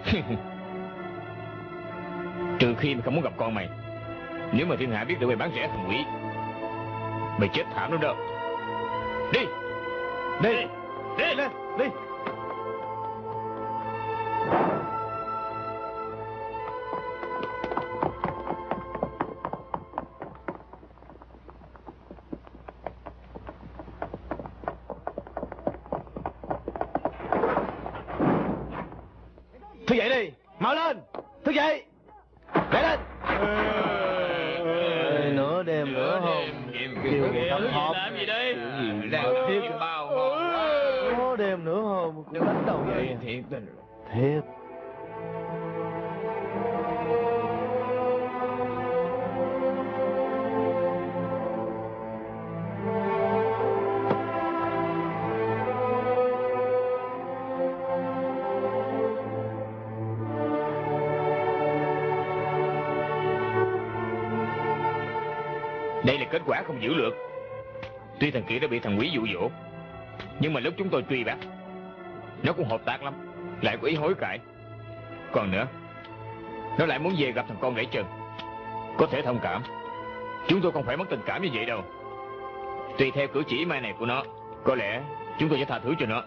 Trừ khi mày không muốn gặp con mày. Nếu mà thiên hạ biết được mày bán rẻ thằng quỷ, mày chết thảm lắm đâu. Đi. Đi. Đi. Đi. Lên, đi. Thức dậy đi, mau lên, thức dậy, dậy lên. Ê, nửa đêm nữa không? Kêu người thăm họp. Làm gì đây? Đang thiết bao nửa đêm nữa không? Cũng đánh đầu vậy. thiệt tình. Thiệt. Đây là kết quả không dữ lược. Tuy thằng kia đã bị thằng quý dụ dỗ, nhưng mà lúc chúng tôi truy bắt, nó cũng hợp tác lắm, lại có ý hối cải. Còn nữa, nó lại muốn về gặp thằng con gãy chân. Có thể thông cảm, chúng tôi không phải mất tình cảm như vậy đâu. Tùy theo cử chỉ mai này của nó, có lẽ chúng tôi sẽ tha thứ cho nó.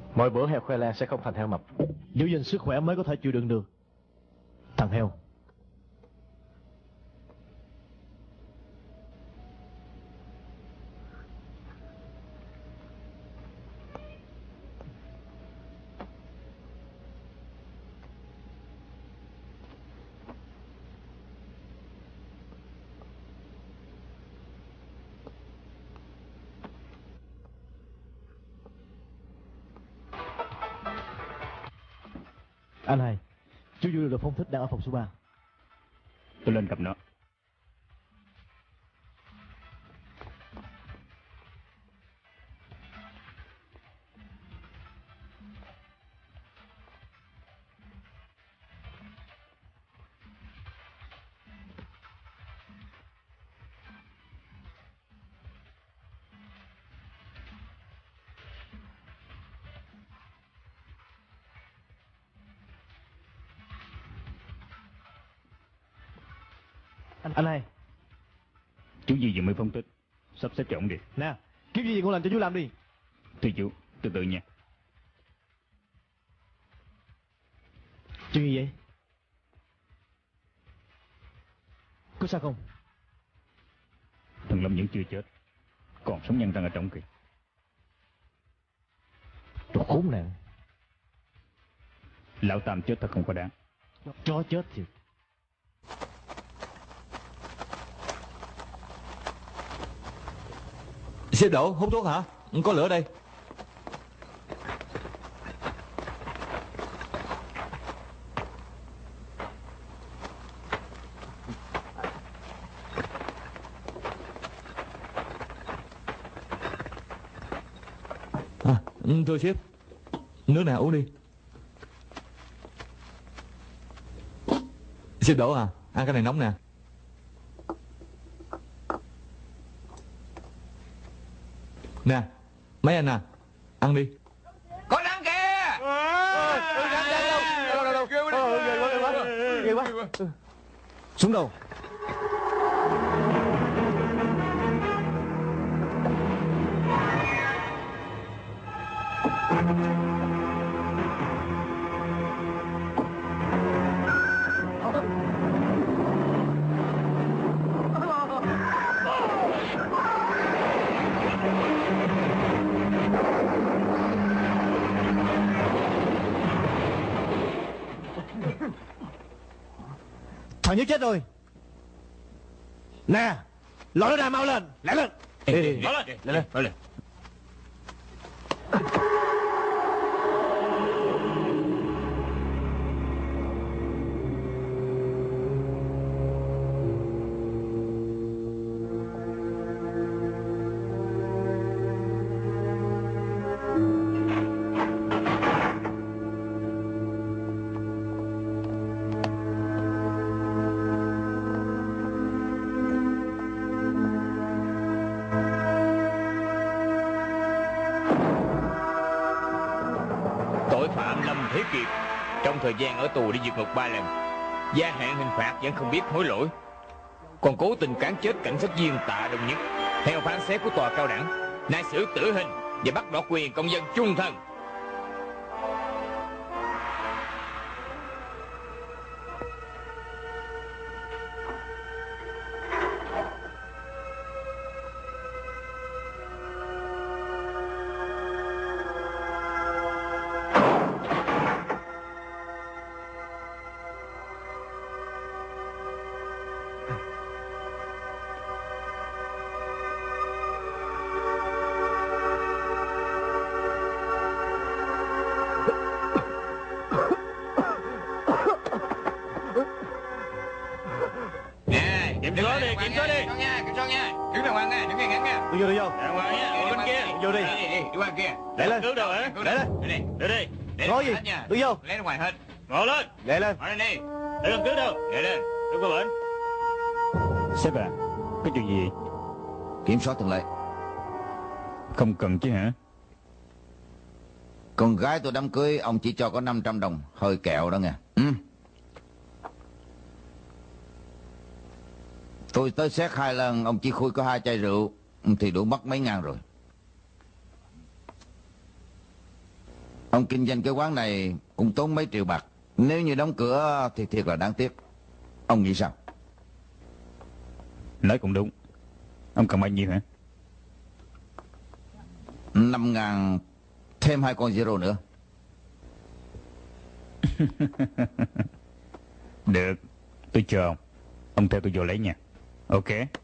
Mỗi bữa heo khoe lang sẽ không thành heo mập. Giữ gìn sức khỏe mới có thể chịu đựng được. Thằng heo. Anh hai, chú Duy được Phong Thích đang ở phòng số ba. Tôi lên gặp nó. Anh, anh hai, Chú Duy vừa mới phân tích, sắp xếp cho ổng đi. nè, kiếm gì cũng làm cho chú làm đi. Thưa chú, từ từ nha. Chuyện gì vậy? Có sao không? Thằng Lâm vẫn chưa chết, còn sống nhăn răng ở trong kìa. Đồ khốn nạn. Lão Tam chết thật không có đáng. Chó chết thì. Sếp Đỗ, hút thuốc hả? Có lửa đây. À, thưa sếp, nước này uống đi. Sếp Đỗ à, ăn cái này nóng nè. Nè, mấy anh à, ăn đi. Có rắn kìa. Ghê quá. Xuống đâu? Thằng Nhất chết rồi. Nè, lôi nó ra mau lên, lẹ lên. Ê, lên, lên, lên, lên, lên. Tội phạm Lâm Thế Kiệt trong thời gian ở tù đi vượt ngục ba lần, gia hạn hình phạt vẫn không biết hối lỗi, còn cố tình cán chết cảnh sát viên Tạ Đông Nhất. Theo phán xét của tòa cao đẳng, nay xử tử hình và bắt đoạt quyền công dân chung thân. Kiểm soát đi, kiểm soát đi. Kiểm soát nha, kiểm soát nha. Đứng đàng hoàng nha, đứng ngay ngắn nha. Đi vô, đi vô. Đàng hoàng nha, ngồi bên kia. Vô đi. Đi qua kia. Để lên. Cứu đâu hả? Để lên. Đi đi. Đưa đi. Nói gì? Đi vô. Lấy ra ngoài hết. Ngồi lên. Để lên. Ngồi lên đi. Để cần cứu đâu? Để lên. Đừng có bệnh. Sếp à, có chuyện gì vậy? Kiểm soát thường lệ. Không cần chứ hả? Con gái tôi đám cưới ông chỉ cho có năm trăm đồng. Hơi kẹo đó nghe. Ừ. Tôi tới xét hai lần, ông chỉ khui có hai chai rượu thì đủ mất mấy ngàn rồi. Ông kinh doanh cái quán này cũng tốn mấy triệu bạc. Nếu như đóng cửa thì thiệt là đáng tiếc. Ông nghĩ sao? Nói cũng đúng. Ông cần bao nhiêu hả? Năm ngàn thêm hai con zero nữa. Được, tôi chờ ông. Ông theo tôi vô lấy nha. Ok.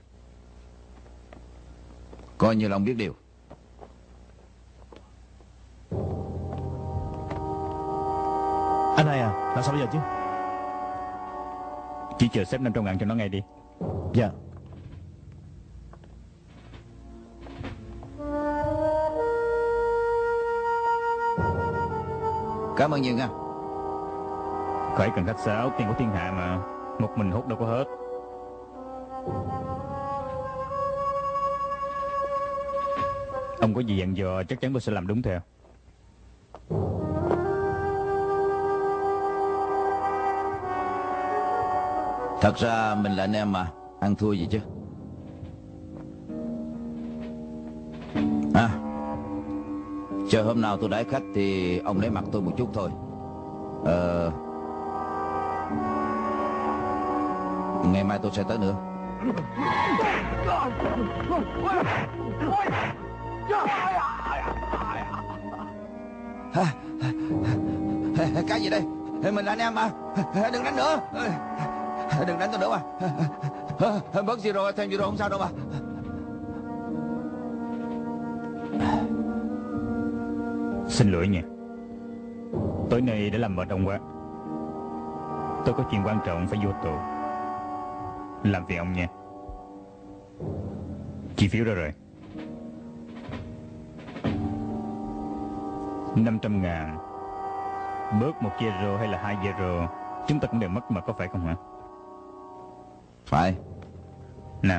Coi như là ông biết điều. Anh hai à, làm sao bây giờ chứ? Chỉ chờ xếp năm trăm ngàn cho nó ngay đi. Dạ. Cảm ơn nhiều nha. Khỏi cần khách sáo, tiền của thiên hạ mà. Một mình hút đâu có hết. Ông có gì dặn dò chắc chắn tôi sẽ làm đúng theo. Thật ra mình là anh em mà, ăn thua gì chứ. À, chờ hôm nào tôi đãi khách thì ông lấy mặt tôi một chút thôi. Ờ... Ngày mai tôi sẽ tới nữa. Cái gì đây? Mình là anh em mà. Đừng đánh nữa. Đừng đánh tôi nữa mà. Bớt zero thêm zero không sao đâu mà. Xin lỗi nha. Tối nay đã làm mệt ông quá. Tôi có chuyện quan trọng phải vô tù. Làm phiền ông nha. Chi phiếu ra rồi. Năm trăm ngàn. Bớt một zero hay là hai zero, chúng ta cũng đều mất mà, có phải không hả? Phải. Nào.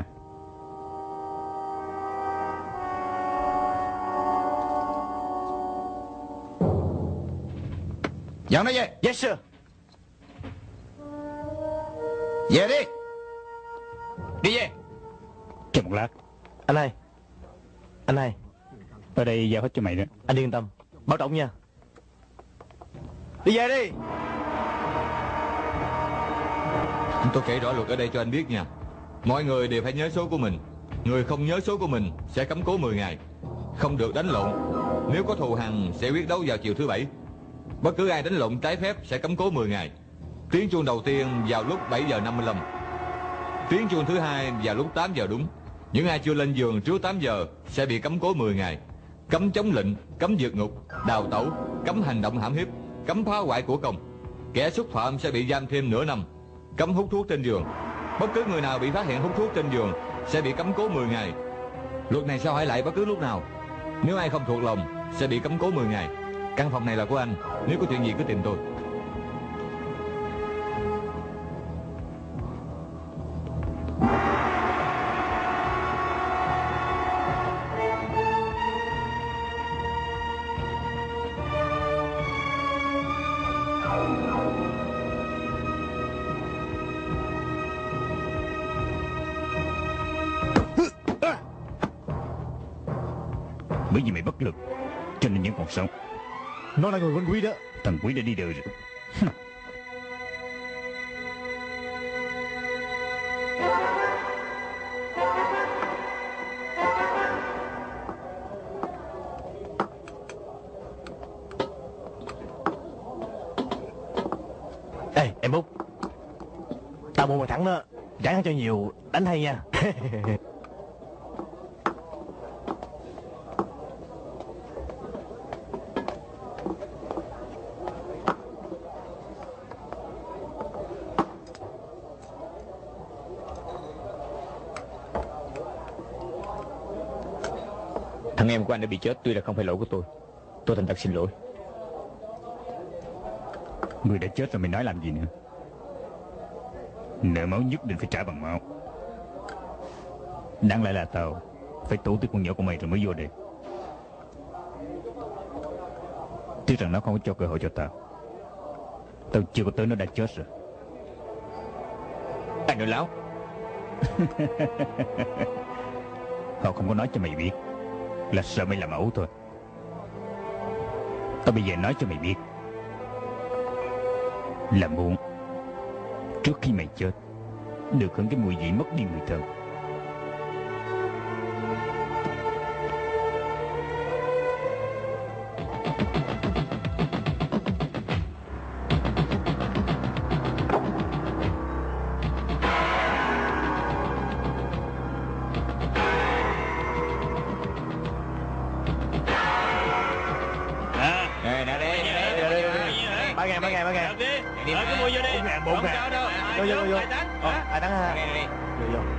Dẫn nó về. Yes sir. Về đi. Đi về. Chờ một lát. Anh hai. Anh hai. Ở đây giao hết cho mày đó. Anh yên tâm. Bảo trọng nha. Đi về đi. Tôi kể rõ luật ở đây cho anh biết nha. Mọi người đều phải nhớ số của mình. Người không nhớ số của mình sẽ cấm cố mười ngày. Không được đánh lộn. Nếu có thù hằn sẽ quyết đấu vào chiều thứ bảy. Bất cứ ai đánh lộn trái phép sẽ cấm cố mười ngày. Tiếng chuông đầu tiên vào lúc bảy giờ năm mươi lăm. Tiếng chuông thứ hai vào lúc tám giờ đúng. Những ai chưa lên giường trước tám giờ sẽ bị cấm cố mười ngày. Cấm chống lệnh, cấm vượt ngục, đào tẩu, cấm hành động hãm hiếp, cấm phá hoại của công. Kẻ xúc phạm sẽ bị giam thêm nửa năm. Cấm hút thuốc trên giường. Bất cứ người nào bị phát hiện hút thuốc trên giường sẽ bị cấm cố mười ngày. Luật này sao hỏi lại bất cứ lúc nào. Nếu ai không thuộc lòng sẽ bị cấm cố mười ngày. Căn phòng này là của anh. Nếu có chuyện gì cứ tìm tôi. Bởi vì mày bất lực cho nên vẫn còn sống. Nó là người quân Quý đó. Thằng Quý đã đi đời rồi. Ê em Út, tao mua mày thẳng đó. Ráng ăn cho nhiều, đánh hay nha. Thằng em của anh đã bị chết, tuy là không phải lỗi của tôi. Tôi thành thật xin lỗi. Người đã chết rồi mày nói làm gì nữa? Nợ máu nhất định phải trả bằng máu. Đáng lẽ là tao phải tủ tới con nhỏ của mày rồi mới vô đây. Tiếc rằng nó không có cho cơ hội cho tao. Tao chưa có tới nó đã chết rồi. Anh nói láo. Họ không có nói cho mày biết, là sợ mày làm ẩu thôi. Tao bây giờ nói cho mày biết là muốn trước khi mày chết được hưởng cái mùi vị mất đi người thân. Ai thắng ha? Vô vô.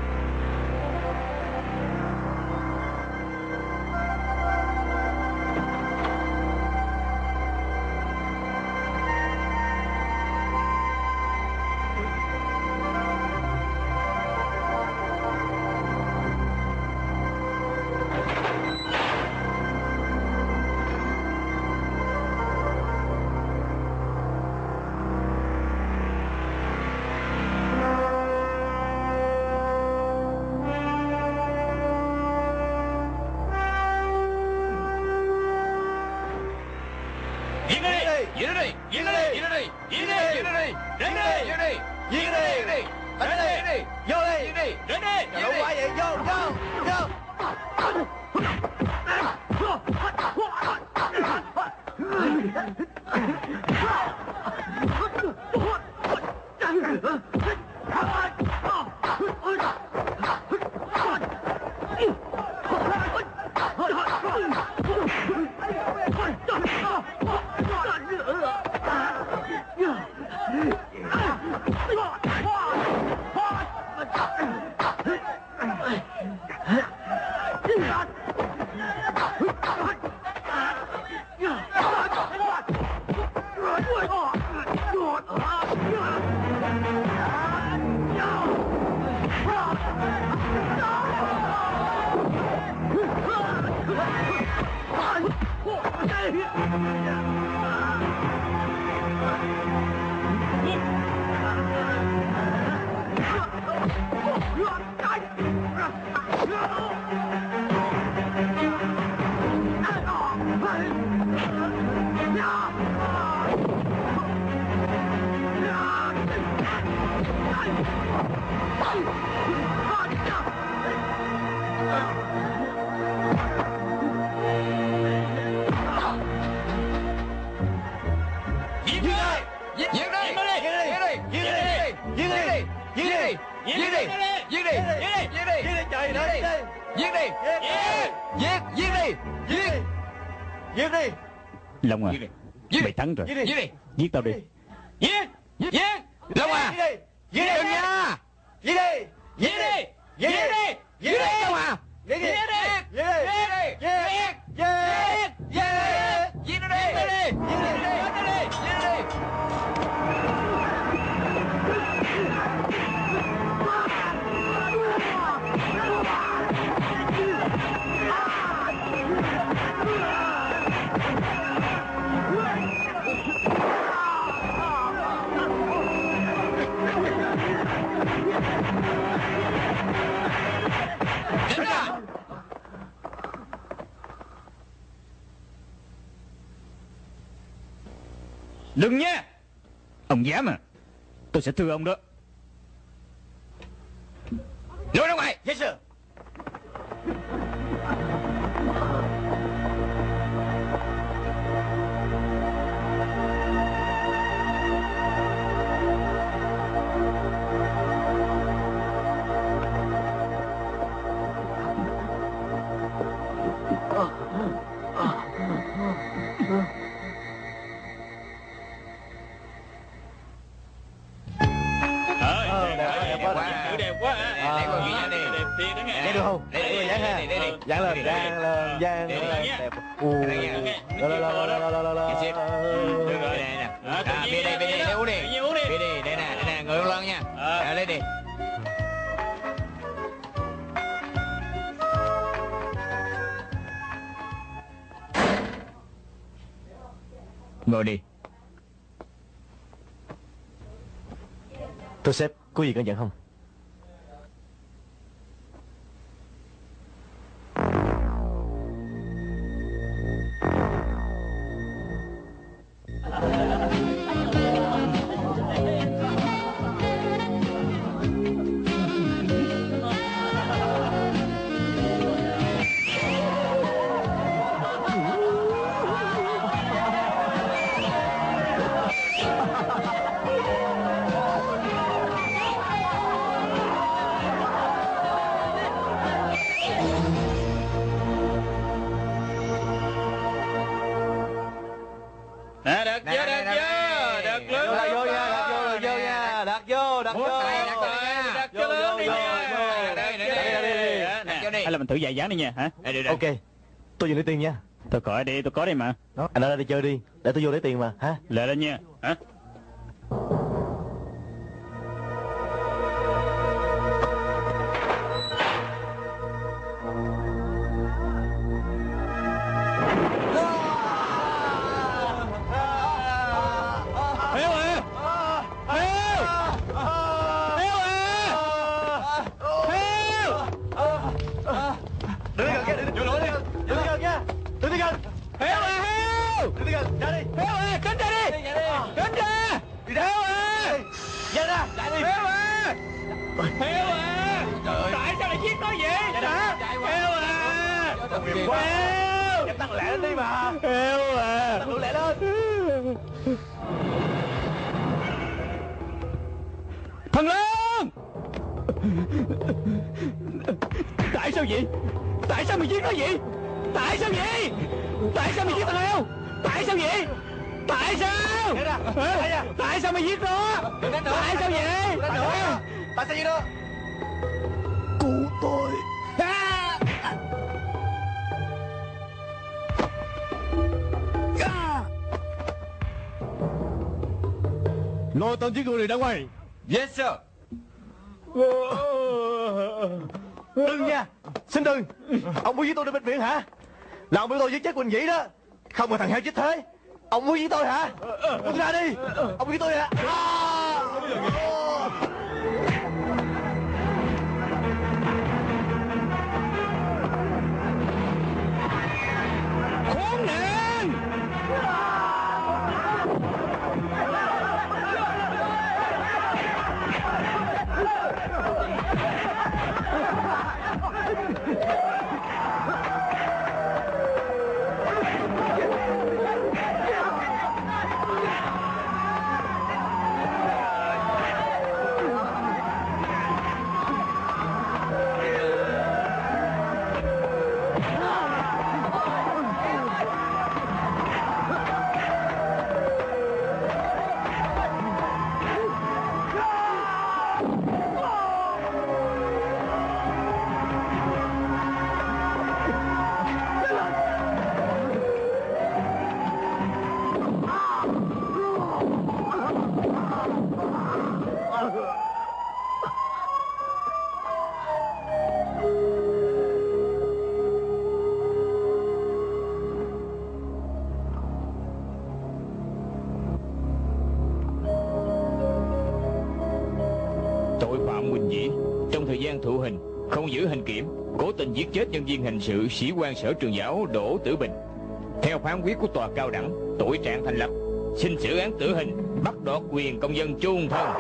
Long à, mày thắng rồi. Giết tao đi. Giết, giết, Long à, giết đừng nha. Giết đi, giết đi, giết đi, giết đi, Long à, giết đi, giết đi, giết đi, giết, giết, giết, giết nó đi, giết đi, giết nó đi, giết nó đi. Đừng nha. Ông dám à? Tôi sẽ thưa ông đó. Lùi ra ngoài. Yes sir. Nghe được không? Dán ha. Dán lên, dán lên, dán lên. Đẹp. U. La la la la la la la la. Được rồi nè. À, bia đi, bia đi, lấy uống đi. Bia đi, đây nè, đây nè, ngồi lon nha. À, lấy đi. Ngồi đi. Thưa sếp, có gì cẩn giận không? À, đặt vô, đặt vô, đặt lớn. Đặt vô nha, đặt vô, đặt vô nha, đặt vô, đặt vô. Đặt cho lớn đi nha. Đây, đây, đây. Hay là mình thử vài dáng đi nha, hả? Ok, tôi vừa lấy tiền nha. Tôi coi đi, tôi có đây mà. Đó, anh ra đi chơi đi, để tôi vô lấy tiền mà, hả? Lệ lên nha, hả? Heo à! Heo! Heo à! Heo! Đừng đi gần kia, đừng đi gần nha, đừng đi gần nha, đừng đi gần. Heo à, heo! Đừng đi gần, ra đi. Heo à, cánh ra đi! Cánh ra! Đi ra. Heo à! Ra ra, chạy đi. Heo à! Heo à! Tại sao lại giết nó vậy? Hả? Heo à! Heo! Em tăng lẹ lên đi mà. Heo à! Tăng lượng lẹ lên. Thần Long! Tại sao vậy? Tại sao mày giết nó vậy? Tại sao vậy? Tại sao mày giết thằng heo? Tại sao vậy? Tại sao? Hả? Tại sao mày giết nó? Tại sao vậy? Tại sao vậy đó? Cứu tôi. Lo tên giết người này ra ngoài. Yes sir. Đừng nha, xin đừng. Ông muốn giết tôi đến bệnh viện hả? Là ông muốn tôi giết chết Quỳnh Vĩ đó. Không mà thằng heo chết thế. Ông muốn giết tôi hả? Ông ra đi. Ông muốn giết tôi hả? Khốn nạn! Tội phạm Quỳnh Vĩ trong thời gian thụ hình không giữ hình kiểm, cố tình giết chết nhân viên hình sự sĩ quan sở trường giáo Đỗ Tử Bình. Theo phán quyết của tòa cao đẳng, tội trạng thành lập, xin xử án tử hình, bắt đoạt quyền công dân chung thân.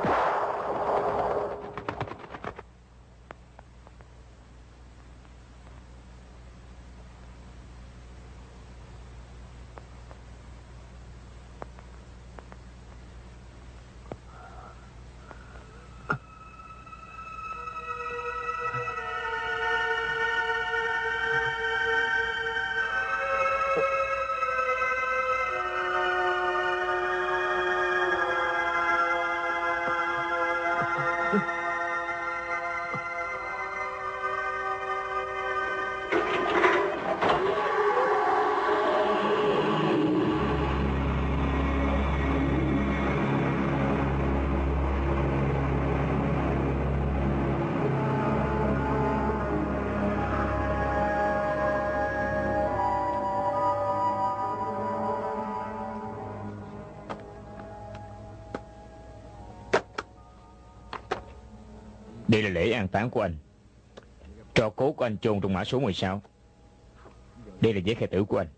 Đây là lễ an táng của anh. Tro cốt của anh chôn trong mã số mười sáu. Đây là giấy khai tử của anh.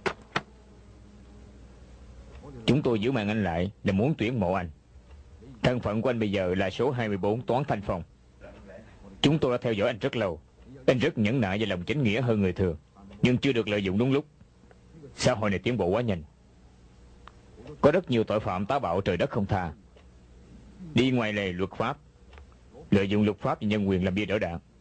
Chúng tôi giữ mạng anh lại là muốn tuyển mộ anh. Thân phận của anh bây giờ là số hai mươi bốn Toán Thanh Phong. Chúng tôi đã theo dõi anh rất lâu. Anh rất nhẫn nại và lòng chánh nghĩa hơn người thường, nhưng chưa được lợi dụng đúng lúc. Xã hội này tiến bộ quá nhanh. Có rất nhiều tội phạm táo bạo trời đất không tha, đi ngoài lề luật pháp, lợi dụng luật pháp và nhân quyền làm bia đỡ đạn.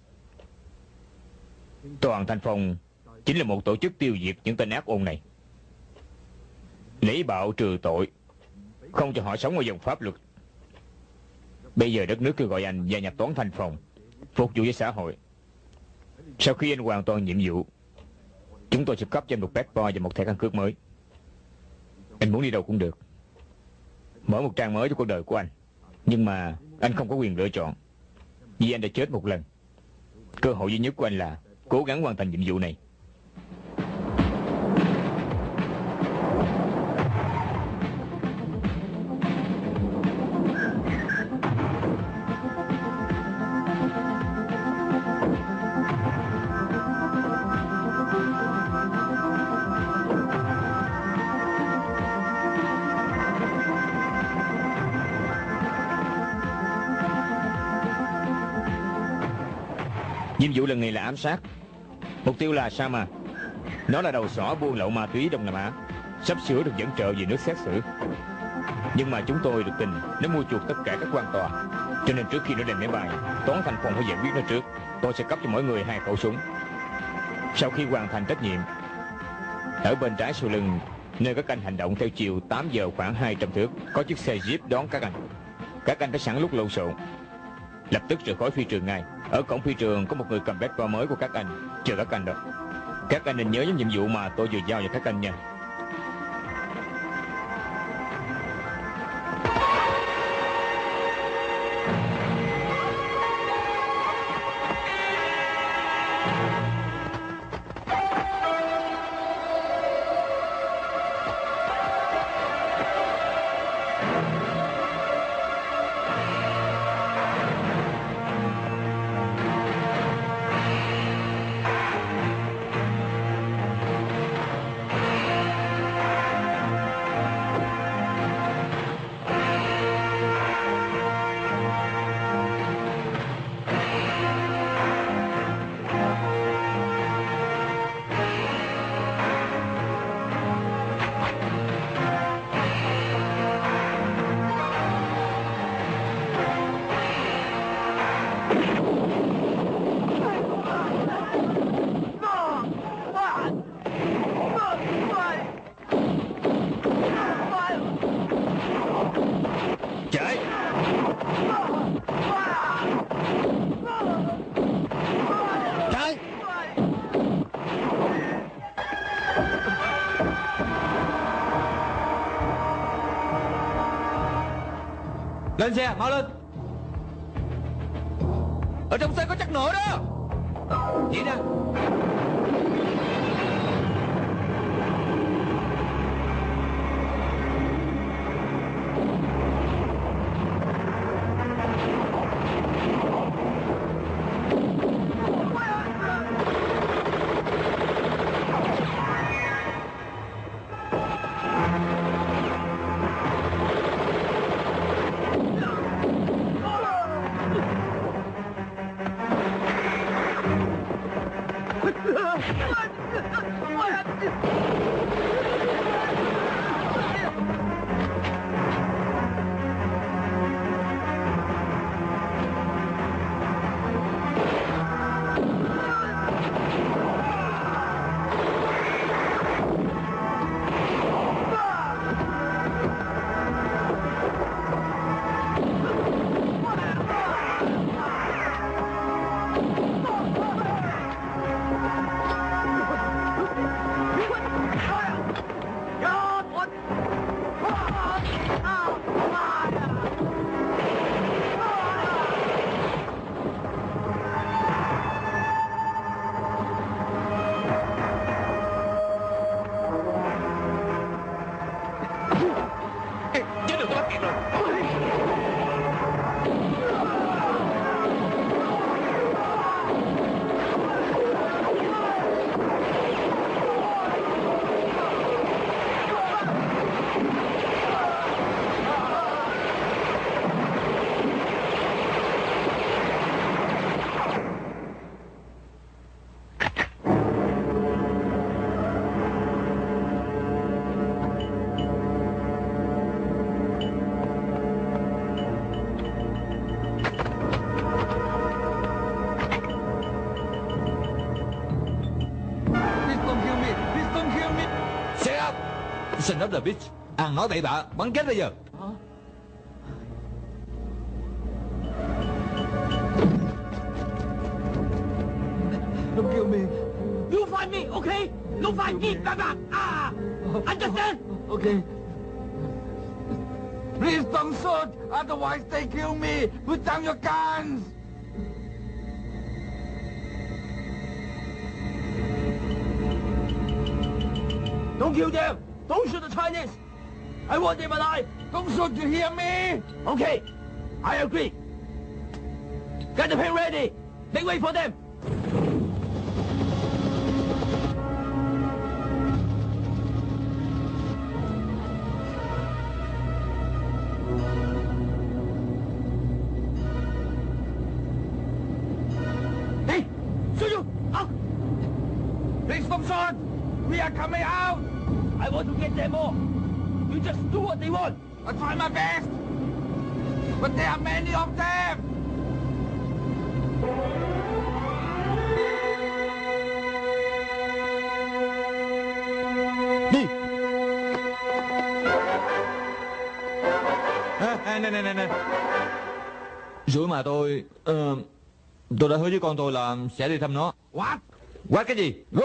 Toàn Thanh Phong chính là một tổ chức tiêu diệt những tên ác ôn này. lấy bạo trừ tội, không cho họ sống ngoài dòng pháp luật. Bây giờ đất nước kêu gọi anh gia nhập toán thành phòng, phục vụ với xã hội. Sau khi anh hoàn toàn nhiệm vụ, chúng tôi sẽ cấp cho anh một passport và một thẻ căn cước mới. Anh muốn đi đâu cũng được, mở một trang mới cho cuộc đời của anh. Nhưng mà anh không có quyền lựa chọn, vì anh đã chết một lần. Cơ hội duy nhất của anh là cố gắng hoàn thành nhiệm vụ này. Nhiệm vụ lần này là ám sát. Mục tiêu là Sama. Nó là đầu sỏ buôn lậu ma túy Đông Nam Á, sắp sửa được dẫn trợ về nước xét xử. Nhưng mà chúng tôi được tin nó mua chuộc tất cả các quan tòa, cho nên trước khi nó lên máy bay, toán thành phòng phải giải quyết nó trước. Tôi sẽ cấp cho mỗi người hai khẩu súng. Sau khi hoàn thành trách nhiệm, ở bên trái sau lưng, nơi các anh hành động theo chiều tám giờ khoảng hai trăm thước, có chiếc xe Jeep đón các anh. Các anh phải sẵn lúc lộn xộn, lập tức rời khỏi phi trường ngay. Ở cổng phi trường có một người cầm passport mới của các anh chờ các anh đó. Các anh nên nhớ những nhiệm vụ mà tôi vừa giao cho các anh nha. Lên xe, mau lên. Ở trong xe có chất nổ đó. Chỉ ra. Send up the bitch. Ăn nói bậy bạ, bắn chết bây giờ. Don't kill me. You fight me, okay? You fight me, Baba. Ah, understand? Okay. Please don't shoot, otherwise they kill me. Put down your guns. Don't kill them. Don't shoot the Chinese. I want them alive. Don't shoot, you hear me? Okay, I agree. Get the plane ready. Make way for them. Hey, shoot you. Up. Please don't shoot. We are coming out. I want to get them all. You just do what they want. I try my best. But there are many of them. Đi. À, à, nè nè nè nè. Rủi mà tôi ờ, tôi đã hứa với con tôi là sẽ đi thăm nó. What? Quát cái gì? Go.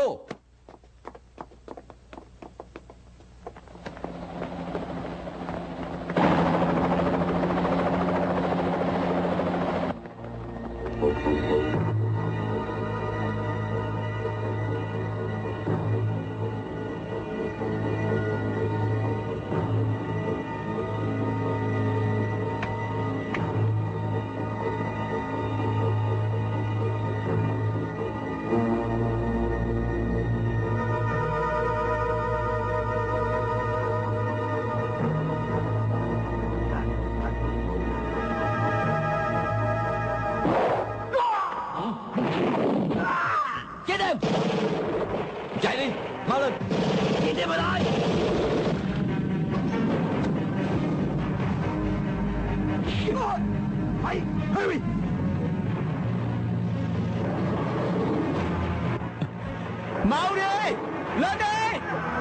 Get them. Chạy đi, mau lên. Get them alive. Hey, hurry. Mau đi. Lên đi.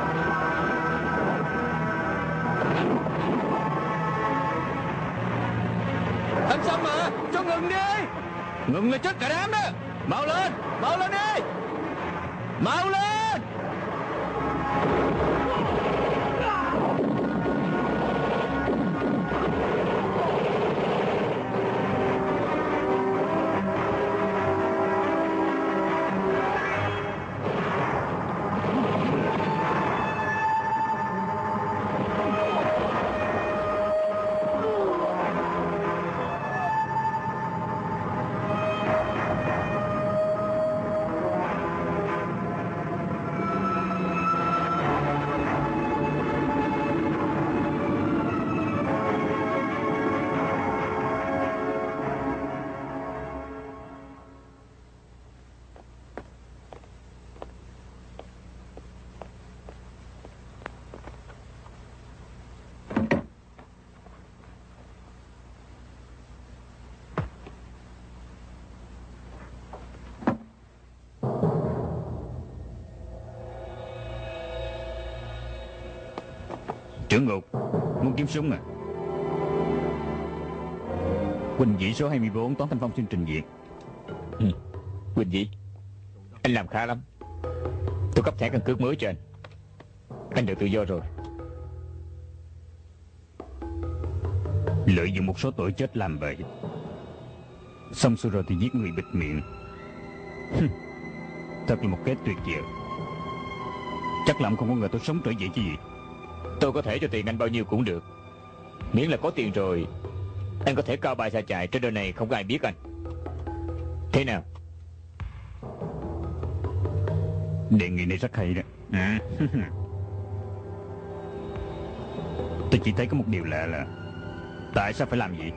Anh xong mà. Cho ngừng đi. Ngừng là chết cả đám đó. Mau lên. Mau lên đi. Mau lên. Trưởng ngục, muốn kiếm súng à? Quỳnh Dĩ số hai mươi bốn, Toán Thanh Phong xin trình diện. Ừ. Quỳnh Dĩ, anh làm khá lắm. Tôi cấp thẻ căn cước mới cho anh. Anh được tự do rồi. Lợi dụng một số tội chết làm vậy, xong xuôi rồi thì giết người bịt miệng. Thật là một cái tuyệt vời. Chắc là ông không có ngờ tôi sống trở về chứ gì. Tôi có thể cho tiền anh bao nhiêu cũng được. Miễn là có tiền rồi, anh có thể cao bài xa chạy. Trên đời này không có ai biết anh. Thế nào? Đề nghị này rất hay đó. À. Tôi chỉ thấy có một điều lạ là tại sao phải làm vậy?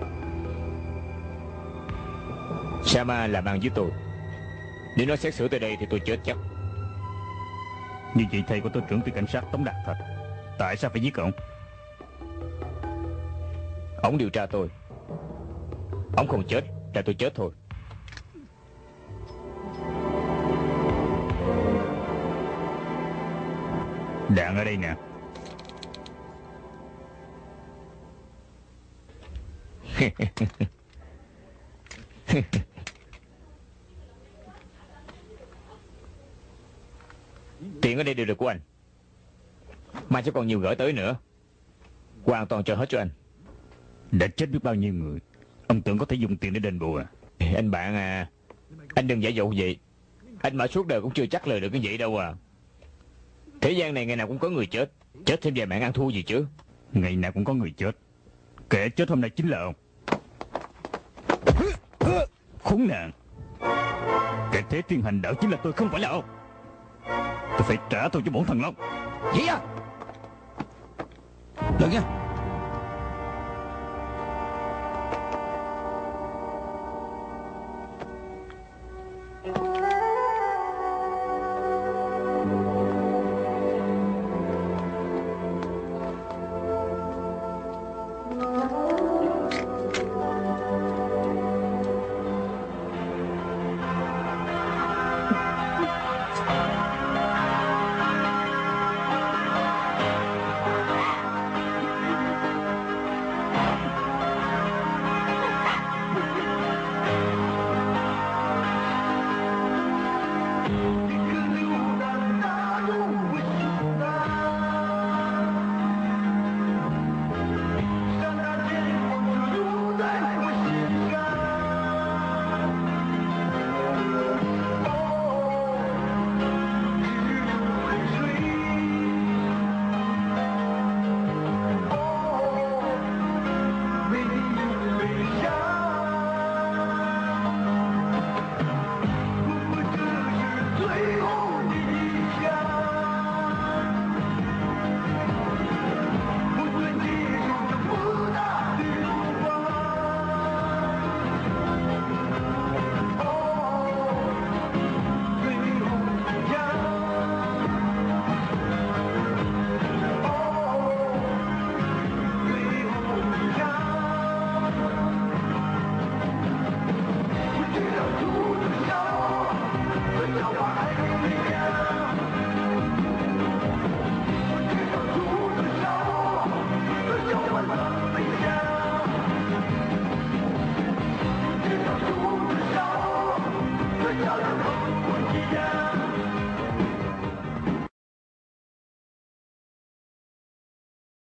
Sama làm ăn với tôi. Nếu nó xét xử tới đây thì tôi chết chắc. Như vậy thầy của tôi trưởng ty cảnh sát Tống Đạt thật. Tại sao phải giết ông? Ông điều tra tôi. Ông không chết là tôi chết thôi. Đạn ở đây nè. Tiền ở đây đều được của anh. Mai sẽ còn nhiều gửi tới nữa. Hoàn toàn cho hết cho anh. Đã chết biết bao nhiêu người, ông tưởng có thể dùng tiền để đền bù à? Anh bạn à, anh đừng giả dụ vậy. Anh mà suốt đời cũng chưa chắc lời được cái vậy đâu à. Thế gian này ngày nào cũng có người chết. Chết thêm vài mạng ăn thua gì chứ. Ngày nào cũng có người chết. Kẻ chết hôm nay chính là ông. Khốn nạn. Kẻ thế thiên hành đạo chính là tôi, không phải là ông. Tôi phải trả tôi cho bổn thần Long. Gì à? Đừng nha.